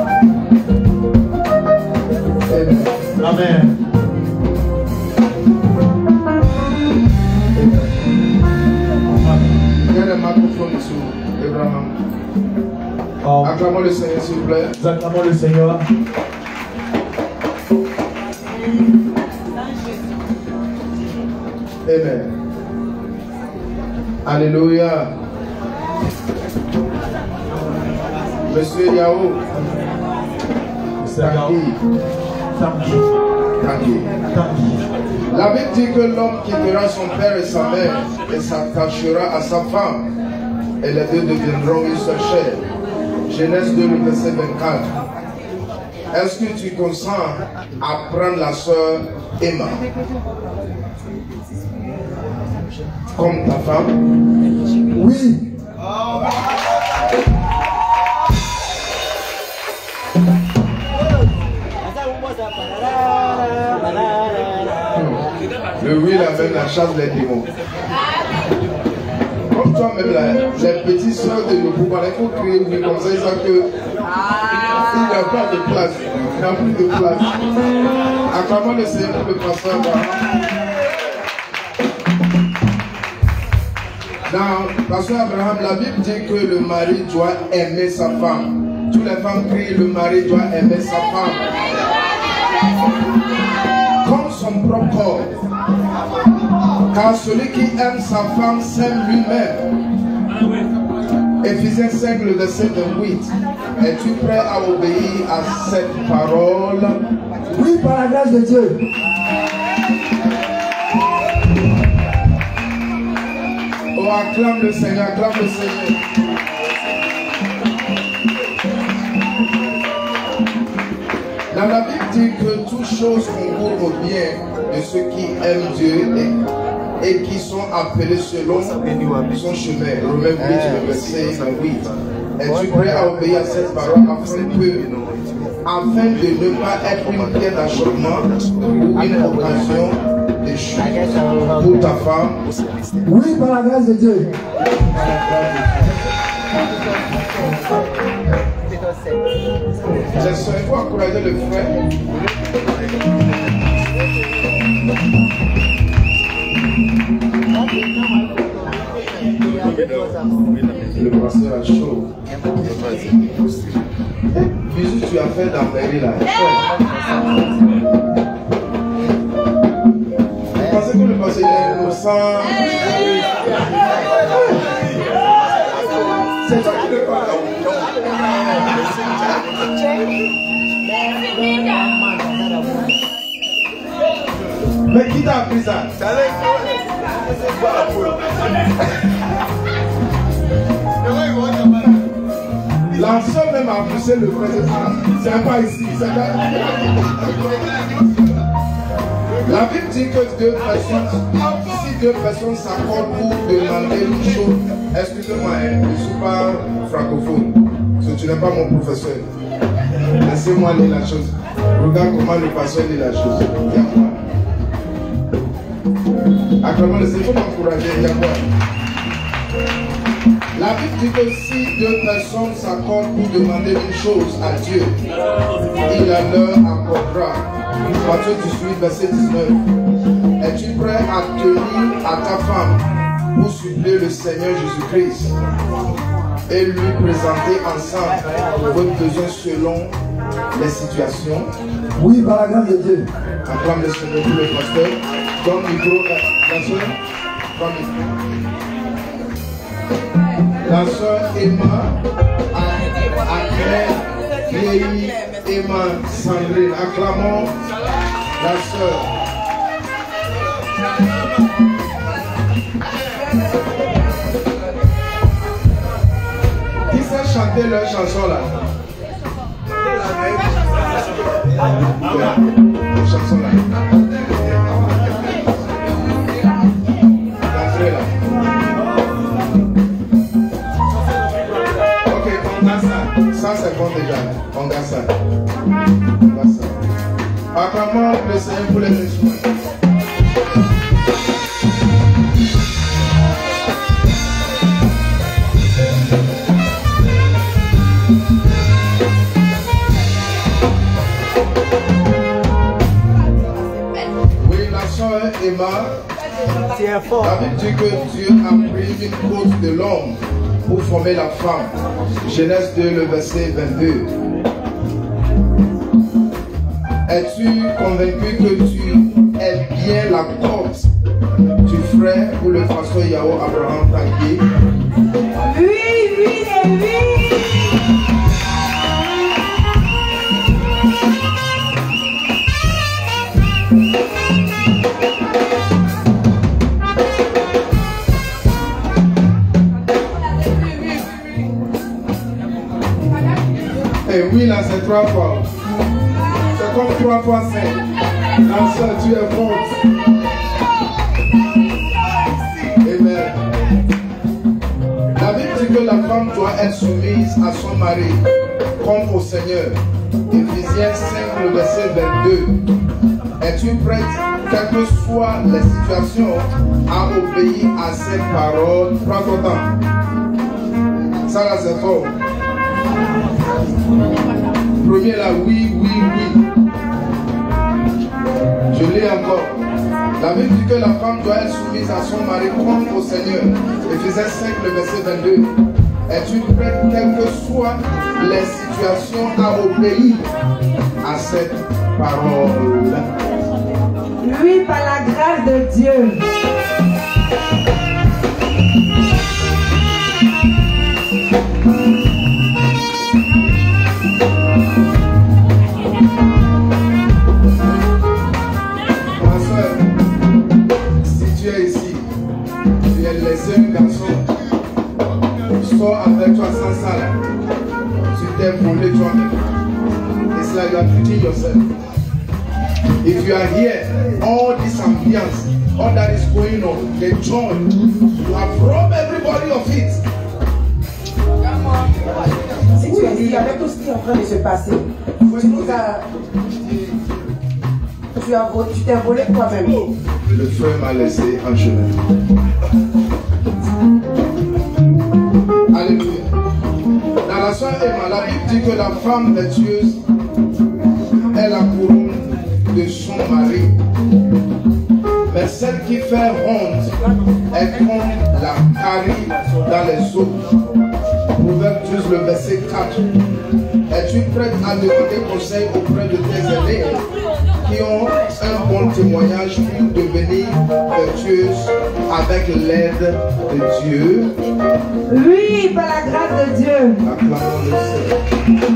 Speaker 2: Amen.
Speaker 1: Il y a le microphone sur Abraham. Acclamons le Seigneur, s'il vous plaît.
Speaker 2: Acclamons le Seigneur.
Speaker 1: Amen. Alléluia. Monsieur Yao.
Speaker 2: Tanguy.
Speaker 1: La Bible dit que l'homme quittera son père et sa mère et s'attachera à sa femme. Et les deux deviendront une seule chair. Genèse 2, le verset 24. Est-ce que tu consens à prendre la sœur Emma comme ta femme?
Speaker 6: Oui.
Speaker 1: Le oui amène la chasse des démons. Comme toi-même, les petites soeurs de nos pouvoirs, il faut créer oui comme ça, ils savent que il n'a pas de place. Il n'a plus de place. Acclamons le Seigneur pour le pasteur Abraham. Dans pasteur Abraham, la Bible dit que le mari doit aimer sa femme. Toutes les femmes crient, le mari doit aimer sa femme comme son propre corps. Car celui qui aime sa femme s'aime lui-même. Éphésiens 5, le verset 28. Es-tu prêt à obéir à cette parole?
Speaker 6: Oui, par la grâce de Dieu.
Speaker 1: Oh, acclame le Seigneur, acclame le Seigneur. Dans la Bible dit que toutes choses concourent au bien de ceux qui aiment Dieu et qui sont appelés selon son chemin. Romains 8, le verset 8. Es-tu prêt à obéir à cette parole afin de ne pas être une pierre d'achoppement ou une occasion de chute pour ta femme?
Speaker 6: Oui, par la grâce de Dieu.
Speaker 1: Il faut encourager le frère. Le pasteur a chaud. Bisous, tu as fait dans Mairie là. Vous pensez que le pasteur est innocent? C'est toi qui le parles. Mais qui t'a appris ça? La soeur même a poussé le frère. C'est pas ici. La Bible dit que si deux personnes s'accordent pour demander une chose, excusez-moi, je ne suis pas francophone, tu n'es pas mon professeur. Laissez-moi lire la chose. Regarde comment le pasteur lit la chose. Acclamons le Seigneur, il faut m'encourager. La Bible dit que si deux personnes s'accordent pour demander une chose à Dieu, il la leur accordera. Matthieu 18, verset 19. Es-tu prêt à tenir à ta femme pour supplier le Seigneur Jésus-Christ et lui présenter ensemble vos besoins selon les situations?
Speaker 6: Oui, par la grâce de Dieu.
Speaker 1: Acclame le Seigneur pour le pasteur. Donne le micro à la soeur. La soeur Emma a Claire, vieillie Emma Sandrine. Acclamons la soeur. Qui sait chanter leur chanson là? La chanson là. L'entrée là. Ok, on a ça. Ça c'est bon déjà. On a ça. On a ça. Acclamons le Seigneur pour les instruments. Emma, la Bible dit que Dieu a pris une côte de l'homme pour former la femme. Genèse 2, le verset 22. Es-tu convaincu que tu es bien la côte du frère ou le pasteur Yao Abraham Tanguy?
Speaker 4: Oui, oui et oui.
Speaker 1: Et oui, là, c'est 3 fois. C'est comme 3 fois 5. La soeur, tu es forte. Amen. La Bible dit que la femme doit être soumise à son mari comme au Seigneur. Éphésiens 5, le verset 22. Es-tu prête, quelles que soient les situations, à obéir à cette parole? Prends ton temps. Ça là, c'est fort. Premier là, oui, oui, oui. Je lis encore. La Bible dit que la femme doit être soumise à son mari comme au Seigneur. Éphésiens 5, le verset 22. Es-tu prête, quelles que soient les situations, à obéir à cette parole?
Speaker 4: Oui, par la grâce de Dieu.
Speaker 1: Ma soeur, si tu es ici, tu es laissé un garçon, sors avec toi sans ça là. Tu t'es volé toi-même. It's like you are treating yourself. If you are here, all this ambiance, all that is going on, the joy, you have robbed everybody of it.
Speaker 4: Si tu es ici avec tout ce qui est en train de se passer, tu t'es volé toi-même.
Speaker 1: Le frère m'a laissé en chemin. Alléluia. Dans la soeur Emma, la Bible dit que la femme vertueuse est la couronne de son mari. Mais celle qui fait honte est comme la carie dans les eaux. Proverbe 12, le verset 4. Es-tu prête à demander conseil auprès de tes aînés qui ont un bon témoignage pour devenir vertueuse avec l'aide de Dieu?
Speaker 4: Oui, par la grâce de Dieu.
Speaker 1: Acclamons le Seigneur.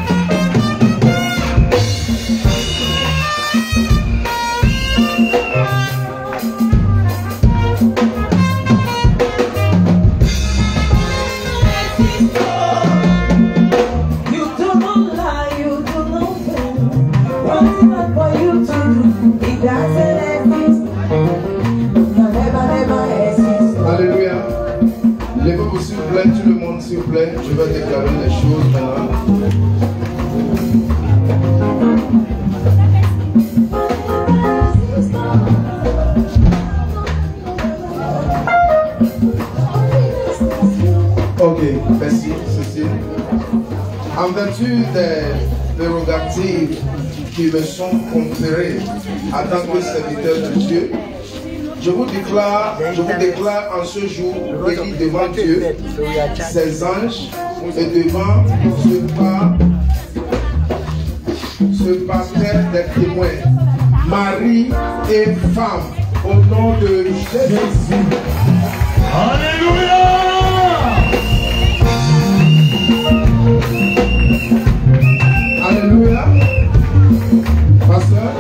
Speaker 1: Alléluia. Levez-vous s'il vous plaît, tout le monde s'il vous plaît. Je vais déclarer les choses maintenant. Ok, merci Cécile. En vertu des prérogatives qui me sont conférées en tant que serviteur de Dieu, je vous déclare en ce jour béni devant Dieu, ses anges et devant ce parterre des témoins, mari et femme, au nom de Jésus.
Speaker 2: Alléluia!
Speaker 1: Alléluia. Pasteur,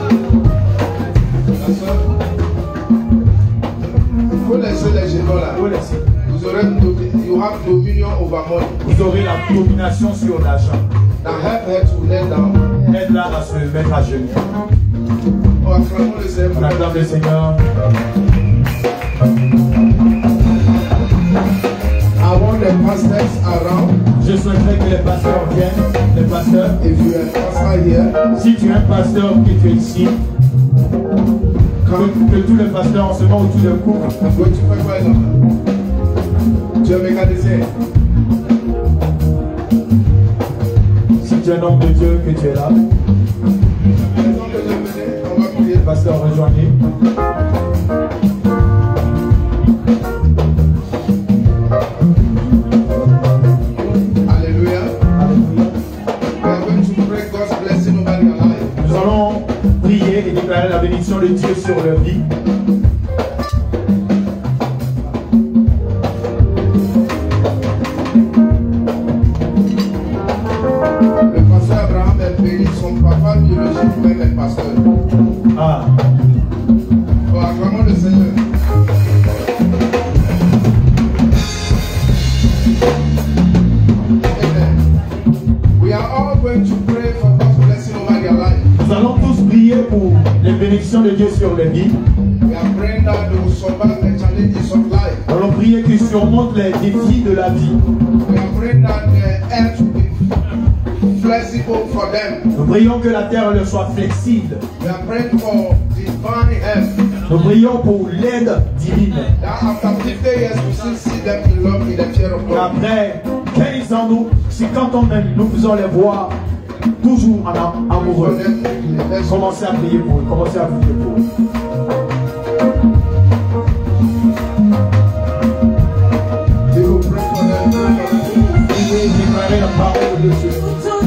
Speaker 1: il faut laisser les jetons là. Vous aurez you have dominion over money.
Speaker 2: Vous aurez la domination sur l'argent.
Speaker 1: Now help her to lay down.
Speaker 2: Aide-la à se mettre à genoux.
Speaker 1: Oh, acclamons le Seigneur.
Speaker 2: On acclame le Seigneur.
Speaker 1: I want the pastors around.
Speaker 2: Je souhaiterais que les pasteurs viennent. Les pasteurs.
Speaker 1: If you are a pastor here,
Speaker 2: Si tu es un pasteur qui est ici, que tous les pasteurs en ce moment autour de couple.
Speaker 1: go to pray for them. Tu es mécanicien.
Speaker 2: Si tu es un homme de Dieu, que tu es là.
Speaker 1: On va prier.
Speaker 2: Pasteur, rejoignez.
Speaker 1: Alléluia. We are going to pray God's blessing over your life.
Speaker 2: Nous allons prier et déclarer la bénédiction de Dieu sur leur vie.
Speaker 1: Le pasteur Abraham est béni, son papa biologique même est pasteur.
Speaker 2: Ah.
Speaker 1: Oh, acclamons le Seigneur. Amen. We are all going to pray for God's blessing over their life.
Speaker 2: Nous allons tous prier pour les bénédictions de Dieu sur les vies.
Speaker 1: We are praying that they will survive the challenges of life.
Speaker 2: Nous allons prier qu'ils surmontent les défis de la vie.
Speaker 1: We are praying that the earth will be flexible for them.
Speaker 2: Nous prions que la terre leur soit flexible.
Speaker 1: We are praying for divine help.
Speaker 2: Nous prions pour l'aide divine.
Speaker 1: That after 50 years we still see them in love in the fear of God.
Speaker 2: Après 15 ans, nous, 50 ans même, nous faisons les voir toujours en amoureux. Commencez à prier pour eux. Commencez à prier pour eux.
Speaker 1: We will pray for them.
Speaker 2: Nous allons déclarer la parole de Dieu.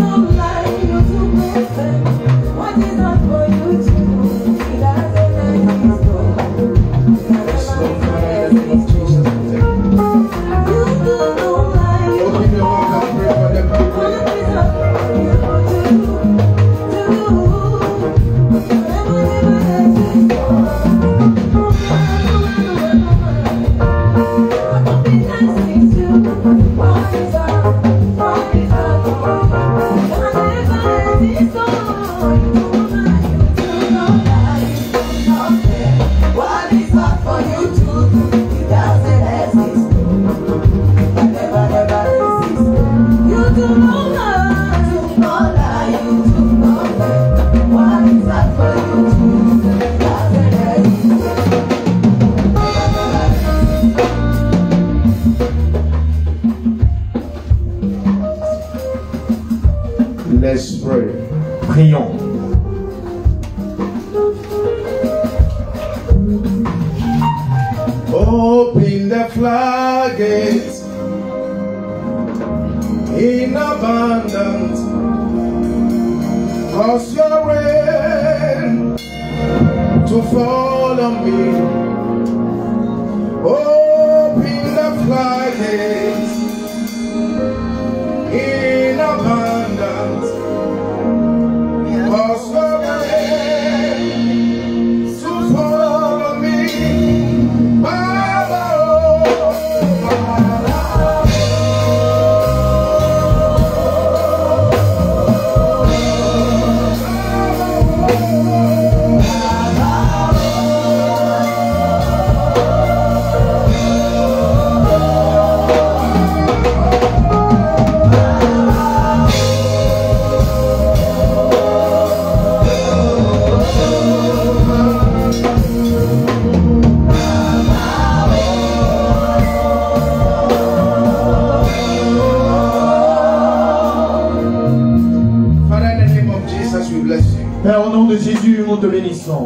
Speaker 1: Let's pray.
Speaker 2: Prions.
Speaker 1: Open the floodgates in abundance, cause your rain to fall on me. Open the floodgates in abundance, cause your rain to fall on me.
Speaker 2: Père, au nom de Jésus, nous te bénissons.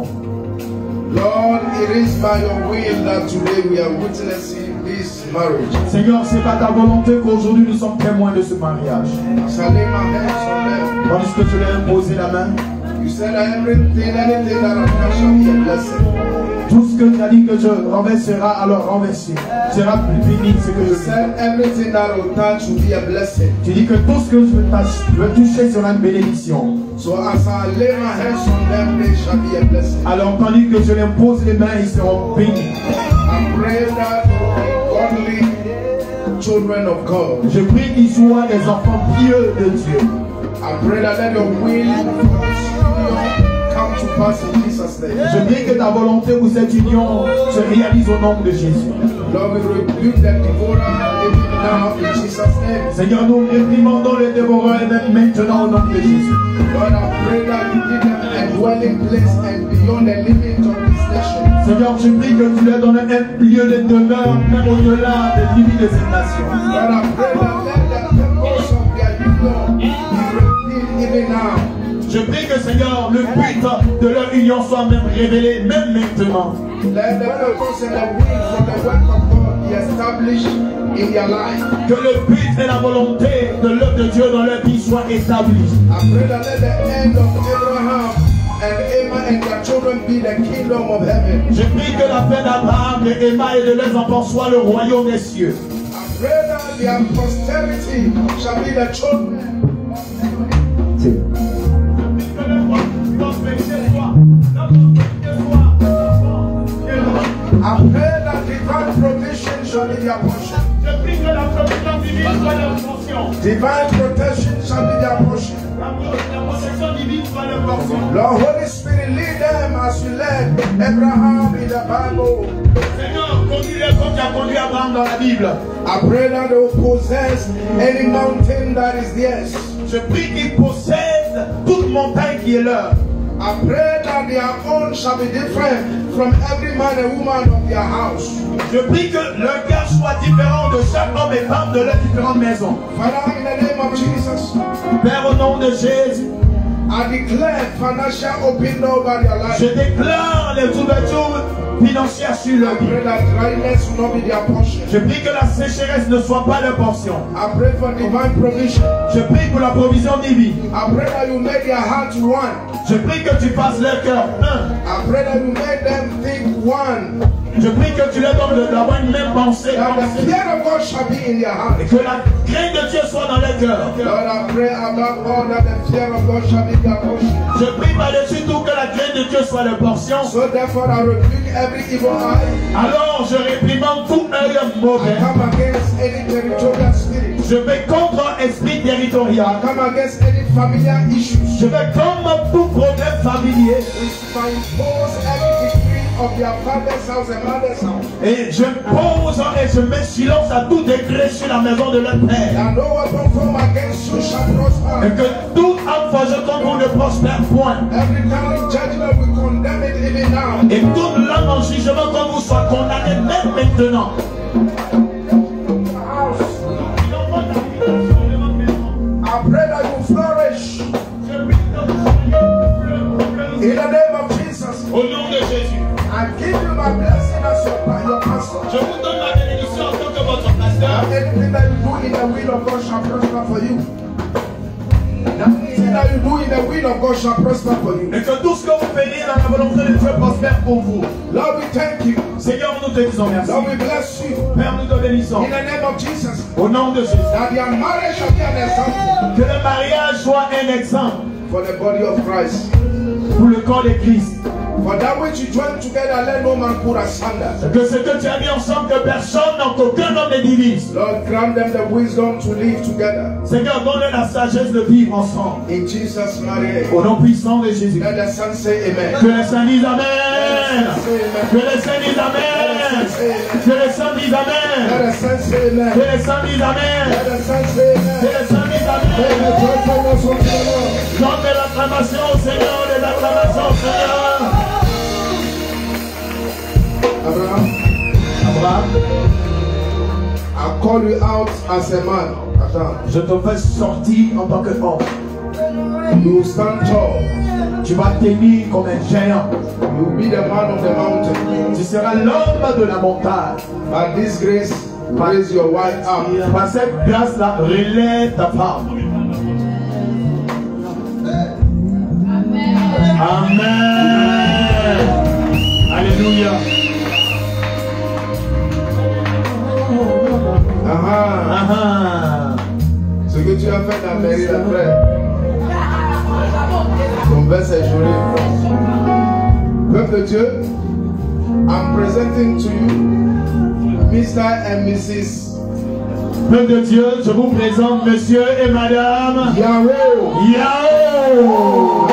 Speaker 1: Lord, it is by your will that today we are witnessing this marriage.
Speaker 2: Seigneur, c'est pas ta volonté qu'aujourd'hui nous sommes témoins de ce mariage.
Speaker 1: As I lay my hands on them,
Speaker 2: Tandis que je leur ai imposé la main,
Speaker 1: you said that anything that I touch shall be a blessing.
Speaker 2: tout ce que tu as dit que je renverserai, alors renversé. Sera plus béni ce que
Speaker 1: You
Speaker 2: je fais.
Speaker 1: said everything that I will touch will be a blessing.
Speaker 2: Tu dis que tout ce que je veux toucher sera une bénédiction.
Speaker 1: So as I lay my hands on them, they shall be a blessing.
Speaker 2: Alors, tandis que je leur impose les mains, ils seront bénis.
Speaker 1: I pray that godly children of God.
Speaker 2: Je prie qu'ils soient des enfants pieux de Dieu.
Speaker 1: I pray that let your will for this union come to pass in Jesus' name.
Speaker 2: Je prie que ta volonté pour cette union se réalise au nom de Jésus.
Speaker 1: Lord, we rebuke the devourer even now in Jesus' name.
Speaker 2: Seigneur, nous réprimandons les dévoreurs même maintenant au nom de Jésus.
Speaker 1: Lord, I pray that you give them a dwelling place and beyond the limits of this nation.
Speaker 2: Seigneur, je prie que tu leur donnes un lieu de demeure même au-delà des limites de cette nation.
Speaker 1: Lord, I pray that let the purpose of their union be revealed even now.
Speaker 2: Je prie que, Seigneur, le but de leur union soit même révélé même maintenant.
Speaker 1: Let the purpose and the will for the work of God be established in their life.
Speaker 2: Que le but et la volonté de l'œuvre de Dieu dans leur vie soient établis.
Speaker 1: I pray that let the end of Abraham and Emma and their children be the kingdom of heaven.
Speaker 2: Je prie que la fin d'Abraham, de Emma et de leurs enfants soit le royaume des cieux.
Speaker 1: I pray that their posterity shall be the children. I pray that divine provision shall be their portion.
Speaker 2: Je prie que la provision divine soit leur portion.
Speaker 1: Divine protection shall be their portion. Lord, Holy Spirit, lead them as you led Abraham in the Bible. I pray that they will possess any mountain that is theirs.
Speaker 2: Je prie qu'ils possèdent toute montagne qui est leur.
Speaker 1: I pray that their own shall be different from every man and woman of their house.
Speaker 2: Je prie que leur cœur soit différent de chaque homme et femme de leurs différentes maisons.
Speaker 1: Father, in the name of Jesus,
Speaker 2: Père, au nom de Jésus,
Speaker 1: I declare financial open door over their life.
Speaker 2: je déclare les ouvertures financières sur leur
Speaker 1: I
Speaker 2: vie.
Speaker 1: pray that dryness will not be their portion.
Speaker 2: Je prie que la sécheresse ne soit pas leur portion.
Speaker 1: I pray for divine provision.
Speaker 2: Je prie pour la provision divine.
Speaker 1: I pray that you make their hearts one.
Speaker 2: Je prie que tu fasses leur cœur un.
Speaker 1: I pray that you make them think one.
Speaker 2: Je prie que tu leur donnes d'avoir une même pensée.
Speaker 1: That the fear of God shall be in their heart.
Speaker 2: Et que la crainte de Dieu soit dans leur cœur.
Speaker 1: Lord, I pray above all that the fear of God shall be their portion.
Speaker 2: Je prie par-dessus tout que la crainte de Dieu soit leur portion.
Speaker 1: So therefore I rebuke every evil eye.
Speaker 2: Alors je réprimande tout œil
Speaker 1: I
Speaker 2: mauvais.
Speaker 1: come against any territorial spirit.
Speaker 2: Je vais contre esprit territorial.
Speaker 1: I come against any familiar issues.
Speaker 2: Je vais contre tout problème familier.
Speaker 1: We impose every decree of their father's house and mother's house.
Speaker 2: Et je pose et je mets silence à tout décret sur la maison de leur père.
Speaker 1: That no weapon formed against you shall
Speaker 2: Et
Speaker 1: prosper.
Speaker 2: que tout âme forgée contre vous ne prospère point.
Speaker 1: Every kind of judgment we condemn it even now.
Speaker 2: Et toute langue en jugement contre vous soit condamnée même maintenant.
Speaker 1: I pray that you flourish in the name of Jesus.
Speaker 2: Au nom de Jésus,
Speaker 1: I give you my blessing as your pastor.
Speaker 2: je vous donne ma bénédiction en tant que votre pasteur.
Speaker 1: Anything that you do in the will of God shall prosper for you. Anything that you do in the will of God shall prosper for you.
Speaker 2: Et que tout ce que vous faites dans la volonté de Dieu prospère pour vous.
Speaker 1: Lord, we thank you.
Speaker 2: Seigneur, nous te disons merci.
Speaker 1: Lord, we bless you.
Speaker 2: Père, nous te bénissons.
Speaker 1: In the name of Jesus.
Speaker 2: Au nom de Jésus.
Speaker 1: That their marriage shall be an example
Speaker 2: Que le mariage soit un exemple
Speaker 1: for the body of Christ.
Speaker 2: pour le corps de Christ.
Speaker 1: For that which you join together, let no man put asunder.
Speaker 2: Que ce que tu as mis ensemble, que personne, qu'aucun homme ne divise.
Speaker 1: Lord, grant them the wisdom to live together.
Speaker 2: Seigneur, donne-leur la sagesse de vivre ensemble.
Speaker 1: In Jesus' mighty
Speaker 2: Au
Speaker 1: name.
Speaker 2: nom puissant de Jésus.
Speaker 1: Let the Son say amen.
Speaker 2: Que les saints disent Amen. Que les saints disent Amen. Que les saints disent Amen.
Speaker 1: Let the Son say amen.
Speaker 2: Que les saints disent Amen.
Speaker 1: Let the Son say
Speaker 2: Que
Speaker 1: amen.
Speaker 2: les saints disent
Speaker 1: Let the
Speaker 2: Amen.
Speaker 1: joyfulness of the Lord.
Speaker 2: Donne de l'acclamation au Seigneur, de l'acclamation au Seigneur.
Speaker 1: Abraham, I call you out as a man. Attends.
Speaker 2: Je te fais sortir en tant que homme.
Speaker 1: You stand tall.
Speaker 2: Tu vas tenir comme un géant.
Speaker 1: You will be the man of the mountain.
Speaker 2: Tu seras l'homme de la montagne.
Speaker 1: By this grace, raise your white arm.
Speaker 2: Par cette grâce-là, relève ta femme. Amen. Alléluia.
Speaker 1: Ce que tu as fait dans la mairie après, ton verse est joli. Peuple de Dieu, I'm presenting to you Mr. and Mrs.
Speaker 2: Peuple de Dieu, je vous présente monsieur et madame
Speaker 1: Yahoo.
Speaker 2: Yao.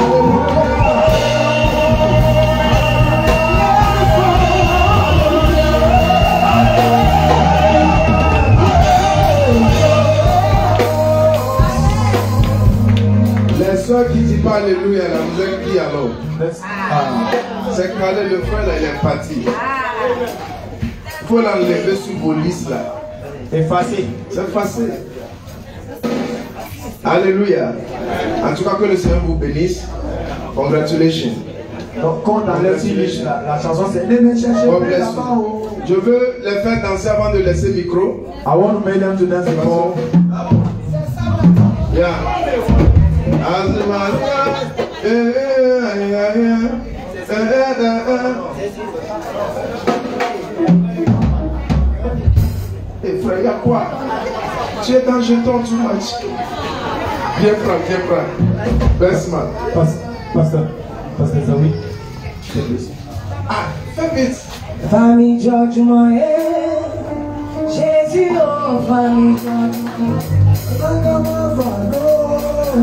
Speaker 1: Les soeurs qui ne disent pas Alléluia, là, vous êtes qui alors? C'est calé, le frère là, il est parti. Il faut l'enlever sur vos listes là.
Speaker 2: Effacé.
Speaker 1: C'est facile. Alléluia. En tout cas, que le Seigneur vous bénisse. Congratulations.
Speaker 2: Donc, quand on enlève sur la chanson, c'est ne me cherchez
Speaker 1: God
Speaker 2: plus
Speaker 1: bless
Speaker 2: là-bas.
Speaker 1: you. Je veux les faire danser avant de laisser le micro.
Speaker 2: I want to make them to dance before.
Speaker 1: Yeah. Et frère, il y a quoi? Tu es dans jeton too much. Viens prendre, viens prendre. Best man.
Speaker 2: Pasteur Zawi.
Speaker 1: Ah, fais vite.
Speaker 4: Famille George Moyen, Jésus, oh, famille George Moyen.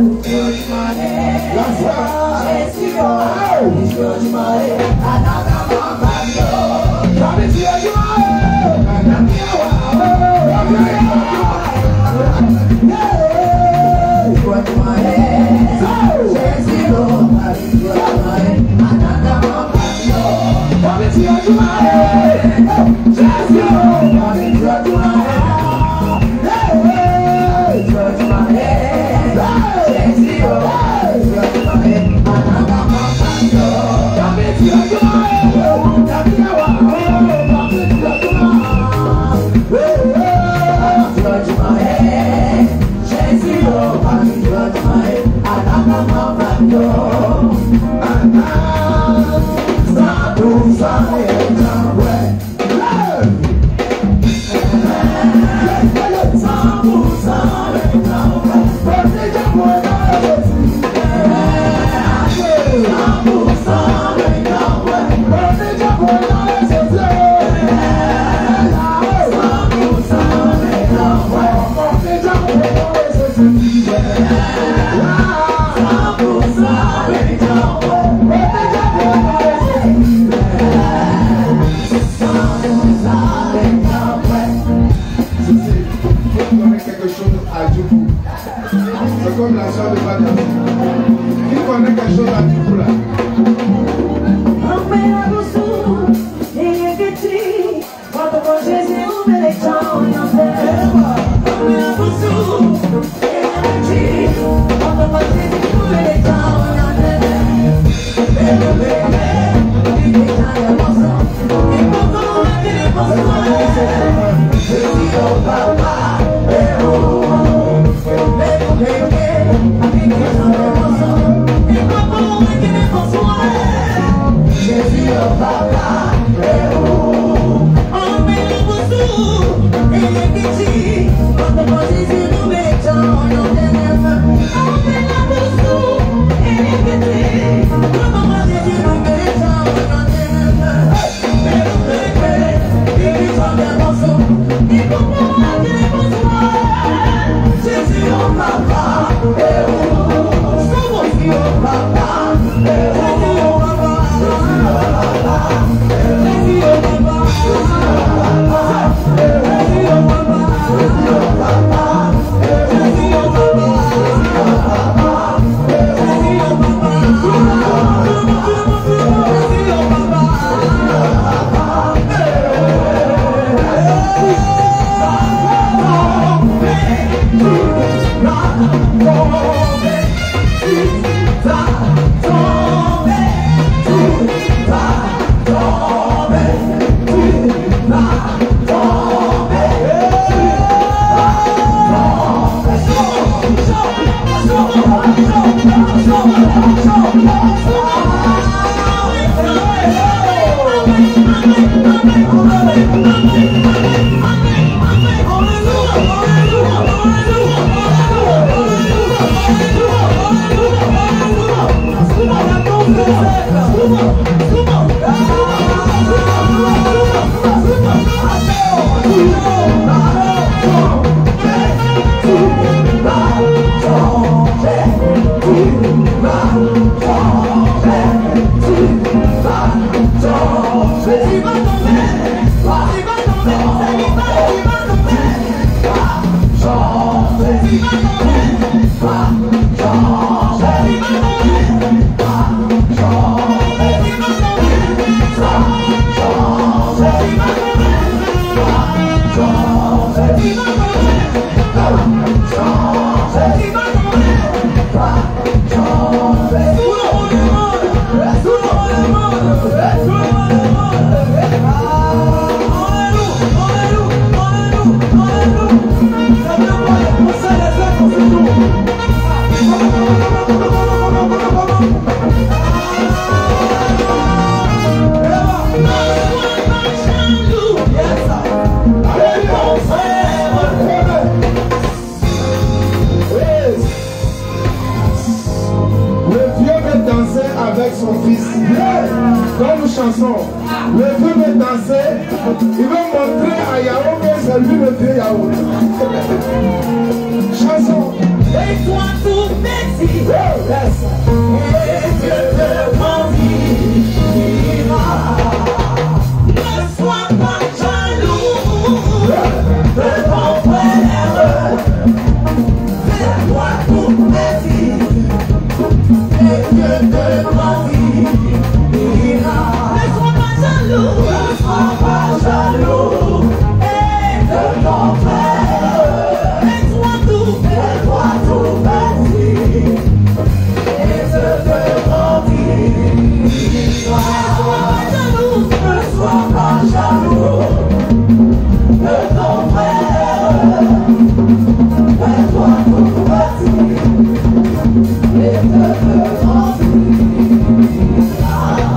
Speaker 1: avec son fils. Quand nous chansons, le vieux veut danser, il veut montrer à Yahoo que c'est lui le vieux Yahoo. Chanson.
Speaker 4: Et toi tout petit, et Dieu te grandira. Ne sois pas jaloux de ton frère. Fais-toi tout petit, et Dieu te grandira. Ne sois pas jaloux de ton frère. Fais-toi tout petit, et Dieu te grandira. Ne sois pas jaloux de ton frère. Fais-toi tout petit, et Dieu te grandira.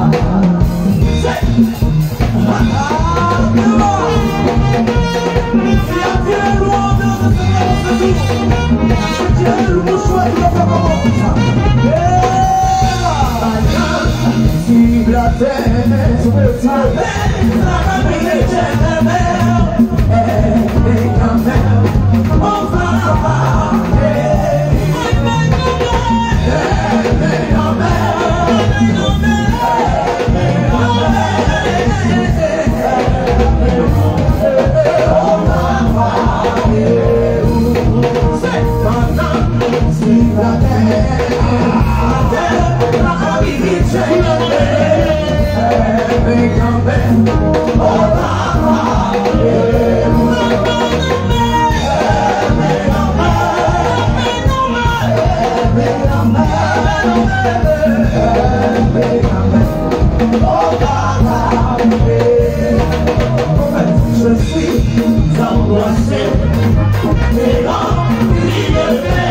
Speaker 4: Je suis angoissé et rempli de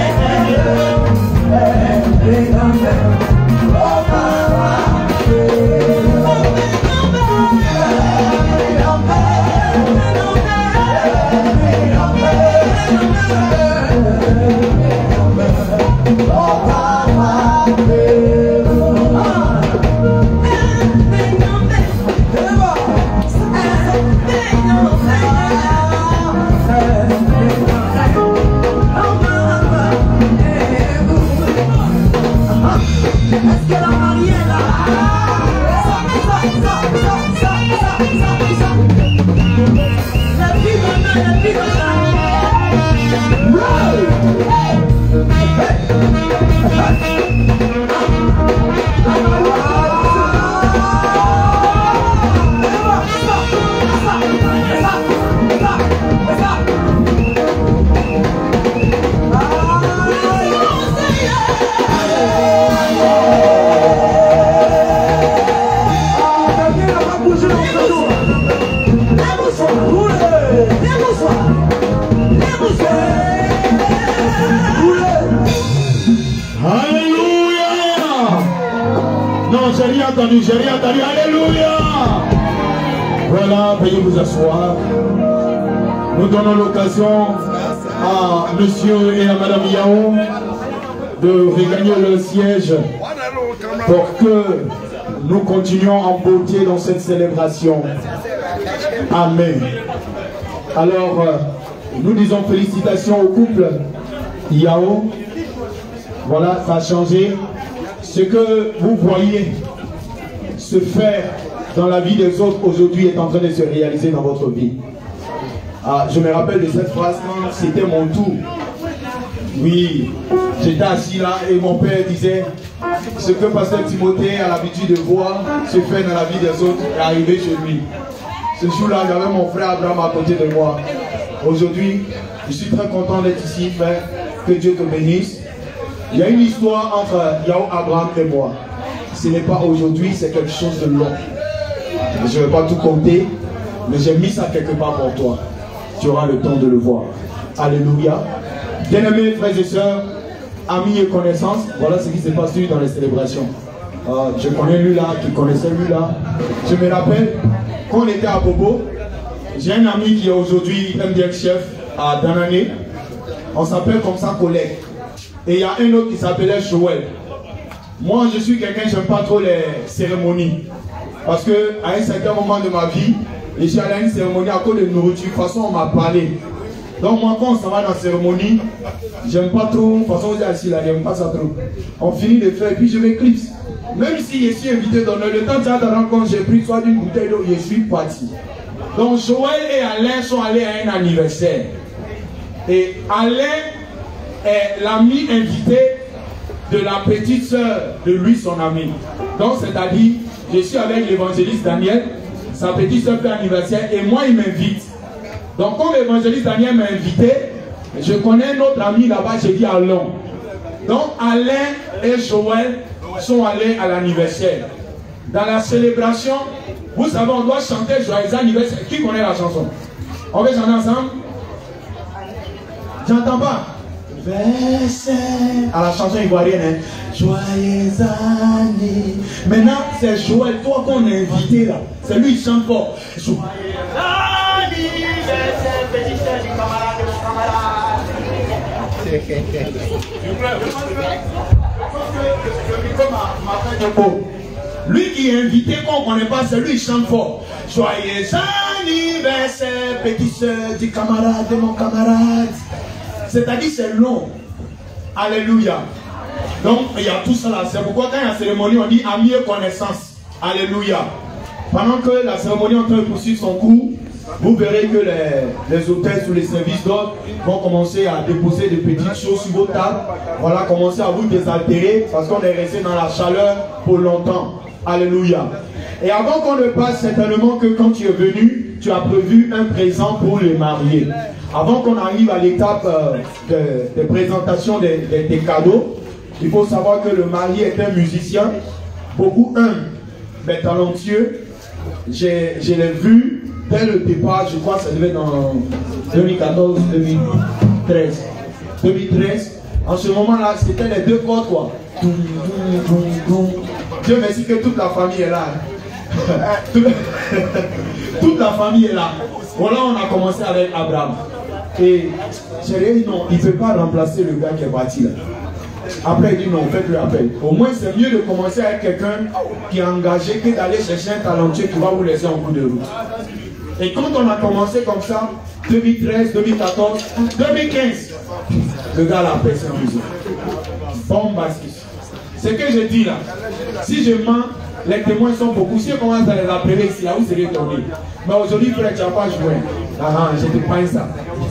Speaker 2: J'ai rien entendu, alléluia. Voilà, veuillez vous asseoir. Nous donnons l'occasion à monsieur et à madame Yao de regagner le siège pour que nous continuions en beauté dans cette célébration. Amen. Alors, nous disons félicitations au couple Yao. Voilà, ça a changé. Ce que vous voyez se faire dans la vie des autres aujourd'hui est en train de se réaliser dans votre vie. Ah, je me rappelle de cette phrase quand c'était mon tour. Oui, j'étais assis là et mon père disait ce que pasteur Timothée a l'habitude de voir se faire dans la vie des autres est arrivé chez lui. Ce jour-là, j'avais mon frère Abraham à côté de moi. Aujourd'hui, je suis très content d'être ici, frère. Que Dieu te bénisse. Il y a une histoire entre Yao, Abraham et moi. Ce n'est pas aujourd'hui, c'est quelque chose de long. Je ne vais pas tout compter, mais j'ai mis ça quelque part pour toi. Tu auras le temps de le voir. Alléluia. Bien-aimés frères et sœurs, amis et connaissances, voilà ce qui s'est passé dans les célébrations. Je connais lui là, qui connaissait lui là. Je me rappelle, quand on était à Bobo, j'ai un ami qui est aujourd'hui MDL chef à Danané. On s'appelle comme ça collègue. Et il y a un autre qui s'appelait Joël. Moi, je suis quelqu'un, j'aime pas trop les cérémonies. Parce que à un certain moment de ma vie, je suis allé à une cérémonie à cause de nourriture. De toute façon, on m'a parlé. Donc moi, quand on s'en va dans la cérémonie, j'aime pas trop. De toute façon, vous êtes assis là, j'aime pas ça trop. On finit de faire et puis je m'éclipse. Même si je suis invité dans le temps de la rencontre, j'ai pris soit d'une bouteille d'eau, je suis parti. Donc Joël et Alain sont allés à un anniversaire. Et Alain est l'ami invité de la petite soeur de lui, son ami. Donc c'est-à-dire, je suis avec l'évangéliste Daniel, sa petite soeur fait anniversaire et moi il m'invite. Donc quand l'évangéliste Daniel m'a invité, je connais un autre ami là-bas, j'ai dit allons. Donc Alain et Joël sont allés à l'anniversaire. Dans la célébration, vous savez, on doit chanter joyeux anniversaire. Qui connaît la chanson? On va chanter ensemble? J'entends pas. Verset. À la chanson ivoirienne, hein? Joyeux anniversaire. Maintenant, c'est Joël, toi qu'on a invité là. C'est lui qui chante fort. Joyeux anniversaire, petit frère du camarade de mon camarade. Lui qui est invité, qu'on ne connaît pas, c'est lui qui chante fort. Joyeux anniversaire, petite soeur du camarade de mon camarade. C'est-à-dire c'est long. Alléluia. Donc il y a tout ça là. C'est pourquoi quand il y a la cérémonie, on dit amis et connaissance. Alléluia. Pendant que la cérémonie est en train de poursuivre son cours, vous verrez que les hôtesses ou les services d'ordre vont commencer à déposer des petites choses sur vos tables. Voilà, commencer à vous désaltérer parce qu'on est resté dans la chaleur pour longtemps. Alléluia. Et avant qu'on ne passe, certainement que quand tu es venu, tu as prévu un présent pour les mariés. Avant qu'on arrive à l'étape de présentation des cadeaux, il faut savoir que le marié est un musicien, beaucoup humble, mais talentueux. Je l'ai vu dès le départ, je crois que ça devait être en 2014, 2013. 2013, en ce moment-là, c'était les deux cordes quoi. Dieu merci que toute la famille est là. Toute la famille est là. Voilà, on a commencé avec Abraham. Et j'ai dit non, il ne peut pas remplacer le gars qui est parti là. Après, il dit non, faites-le appel. Au moins, c'est mieux de commencer avec quelqu'un qui est engagé que d'aller chercher un talentueux qui va vous laisser en cours de route. Et quand on a commencé comme ça, 2013, 2014, 2015, le gars l'a appelé en musique. Bombastique. Ce que je dis là, si je mens, les témoins sont beaucoup. Si je commence à les appeler ici, là, vous serez tombés. Mais aujourd'hui, frère, tu n'as pas joué. Ah, je te peins ça.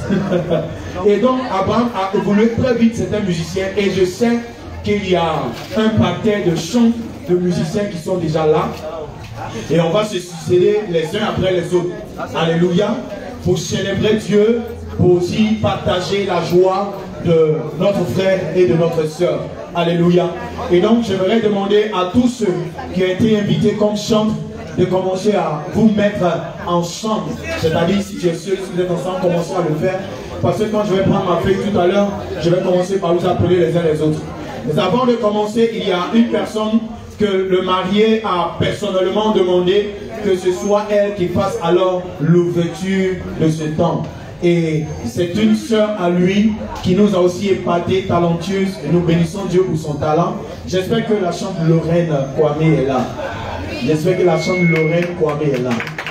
Speaker 2: Et donc, Abraham a évolué très vite, c'est un musicien. Et je sais qu'il y a un paquet de chants de musiciens qui sont déjà là. Et on va se succéder les uns après les autres. Alléluia. Pour célébrer Dieu, pour aussi partager la joie de notre frère et de notre soeur. Alléluia. Et donc, j'aimerais demander à tous ceux qui ont été invités comme chantres de commencer à vous mettre ensemble. C'est-à-dire, si tu es seul, si vous êtes ensemble, commencez à le faire. Parce que quand je vais prendre ma feuille tout à l'heure, je vais commencer par vous appeler les uns les autres. Mais avant de commencer, il y a une personne que le marié a personnellement demandé que ce soit elle qui fasse alors l'ouverture de ce temps. Et c'est une sœur à lui qui nous a aussi épaté, talentueuse, et nous bénissons Dieu pour son talent. J'espère que la chante Lorraine Kwame est là. J'espère que la chante Lorraine Kwame est là.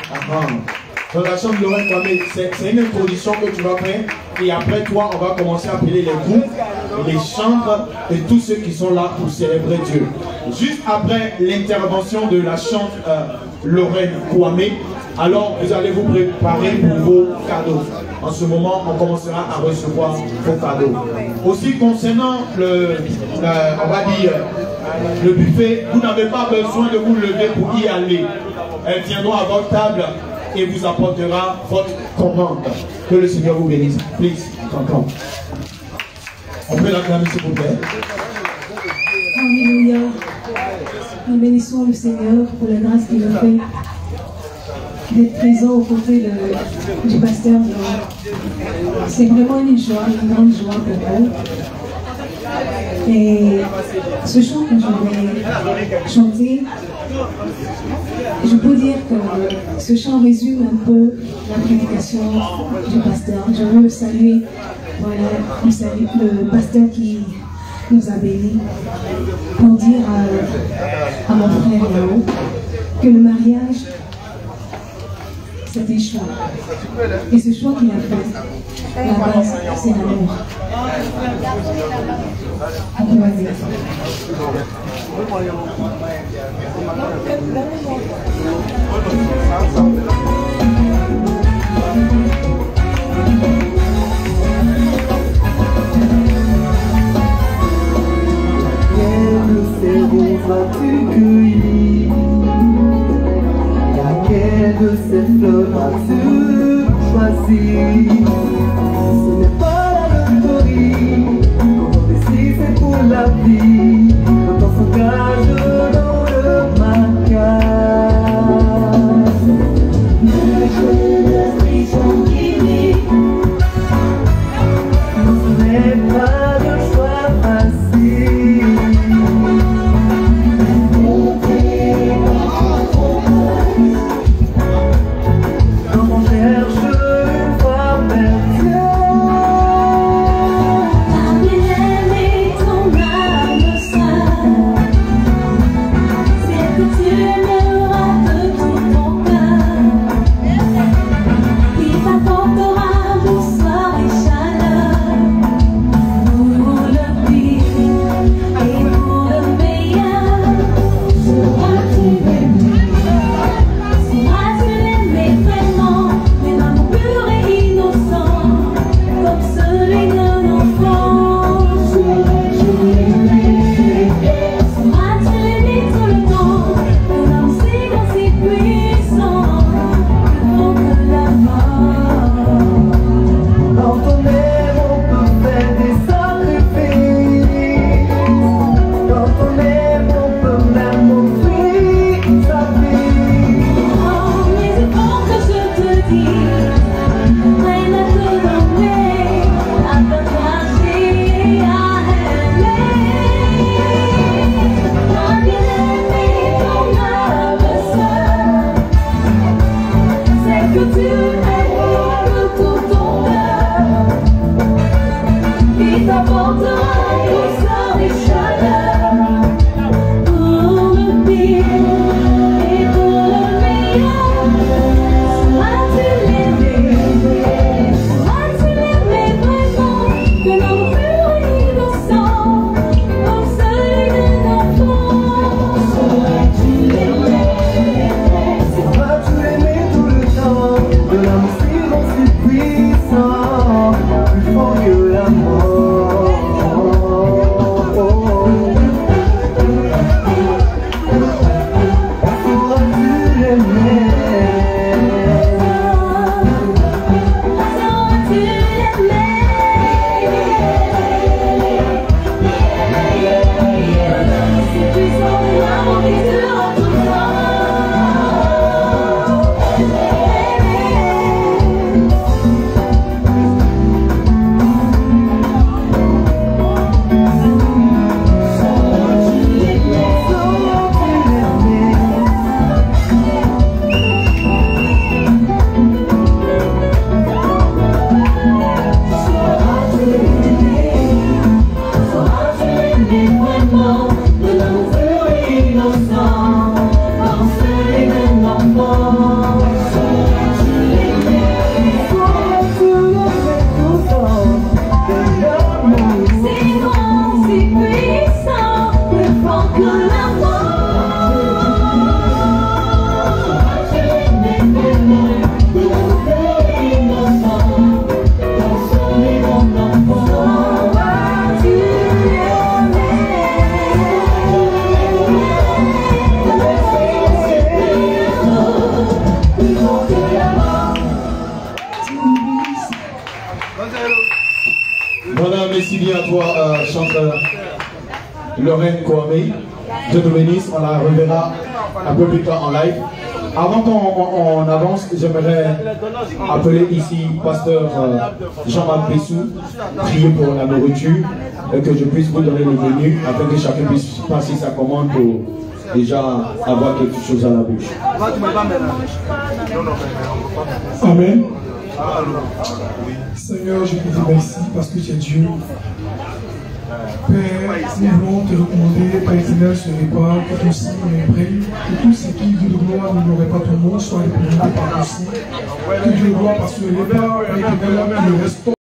Speaker 2: Donc la chante Lorraine Kwame, c'est une introduction que tu vas faire. Et après toi, on va commencer à appeler les groupes, les chantres et tous ceux qui sont là pour célébrer Dieu. Juste après l'intervention de la chante Lorraine Kwame, alors vous allez vous préparer pour vos cadeaux. En ce moment, on commencera à recevoir vos cadeaux. Aussi concernant on va dire, le buffet, vous n'avez pas besoin de vous lever pour y aller. Elle viendra à votre table et vous apportera votre commande. Que le Seigneur vous bénisse. Please, tonton. On peut l'acclamer s'il vous plaît.
Speaker 7: Alléluia. Nous bénissons le Seigneur pour la grâce qu'il nous fait d'être présent aux côtés du pasteur. C'est vraiment une joie, une grande joie pour nous. Et ce chant que je vais chanter, je peux dire que ce chant résume un peu la prédication du pasteur. Je veux saluer, voilà, le pasteur qui nous a bénis pour dire mon frère là-haut que le mariage, c'est des choix. Et ce choix qu'il a fait, la base, c'est l'amour. On peut aller.
Speaker 4: Quelle de ces roses as-tu cueilli? Laquelle de ces fleurs as-tu choisi? Ce n'est pas la loterie, quand on décide c'est pour la vie, quand on s'engage dans le marquage. Le jeu d'esprit sont guidés, ce n'est pas de choix facile.
Speaker 2: Lorraine Kouamé, Dieu te bénisse, on la reverra un peu plus tard en live. Avant qu'on avance, j'aimerais appeler ici Pasteur Jean-Marc Bessou, prier pour la nourriture et que je puisse vous donner le menu afin que chacun puisse passer sa commande pour déjà avoir quelque chose à la bouche.
Speaker 6: Amen. Seigneur, je te dis merci parce que tu es Dieu.
Speaker 8: Père, nous voulons te recommander, Père éternel, ce repas, que ton sang brille, que tout ce qui dit de gloire n'ignorait pas ton nom soit répondu par ton sang. Que Dieu de gloire, parce que le repas, Père éternel, le restaure.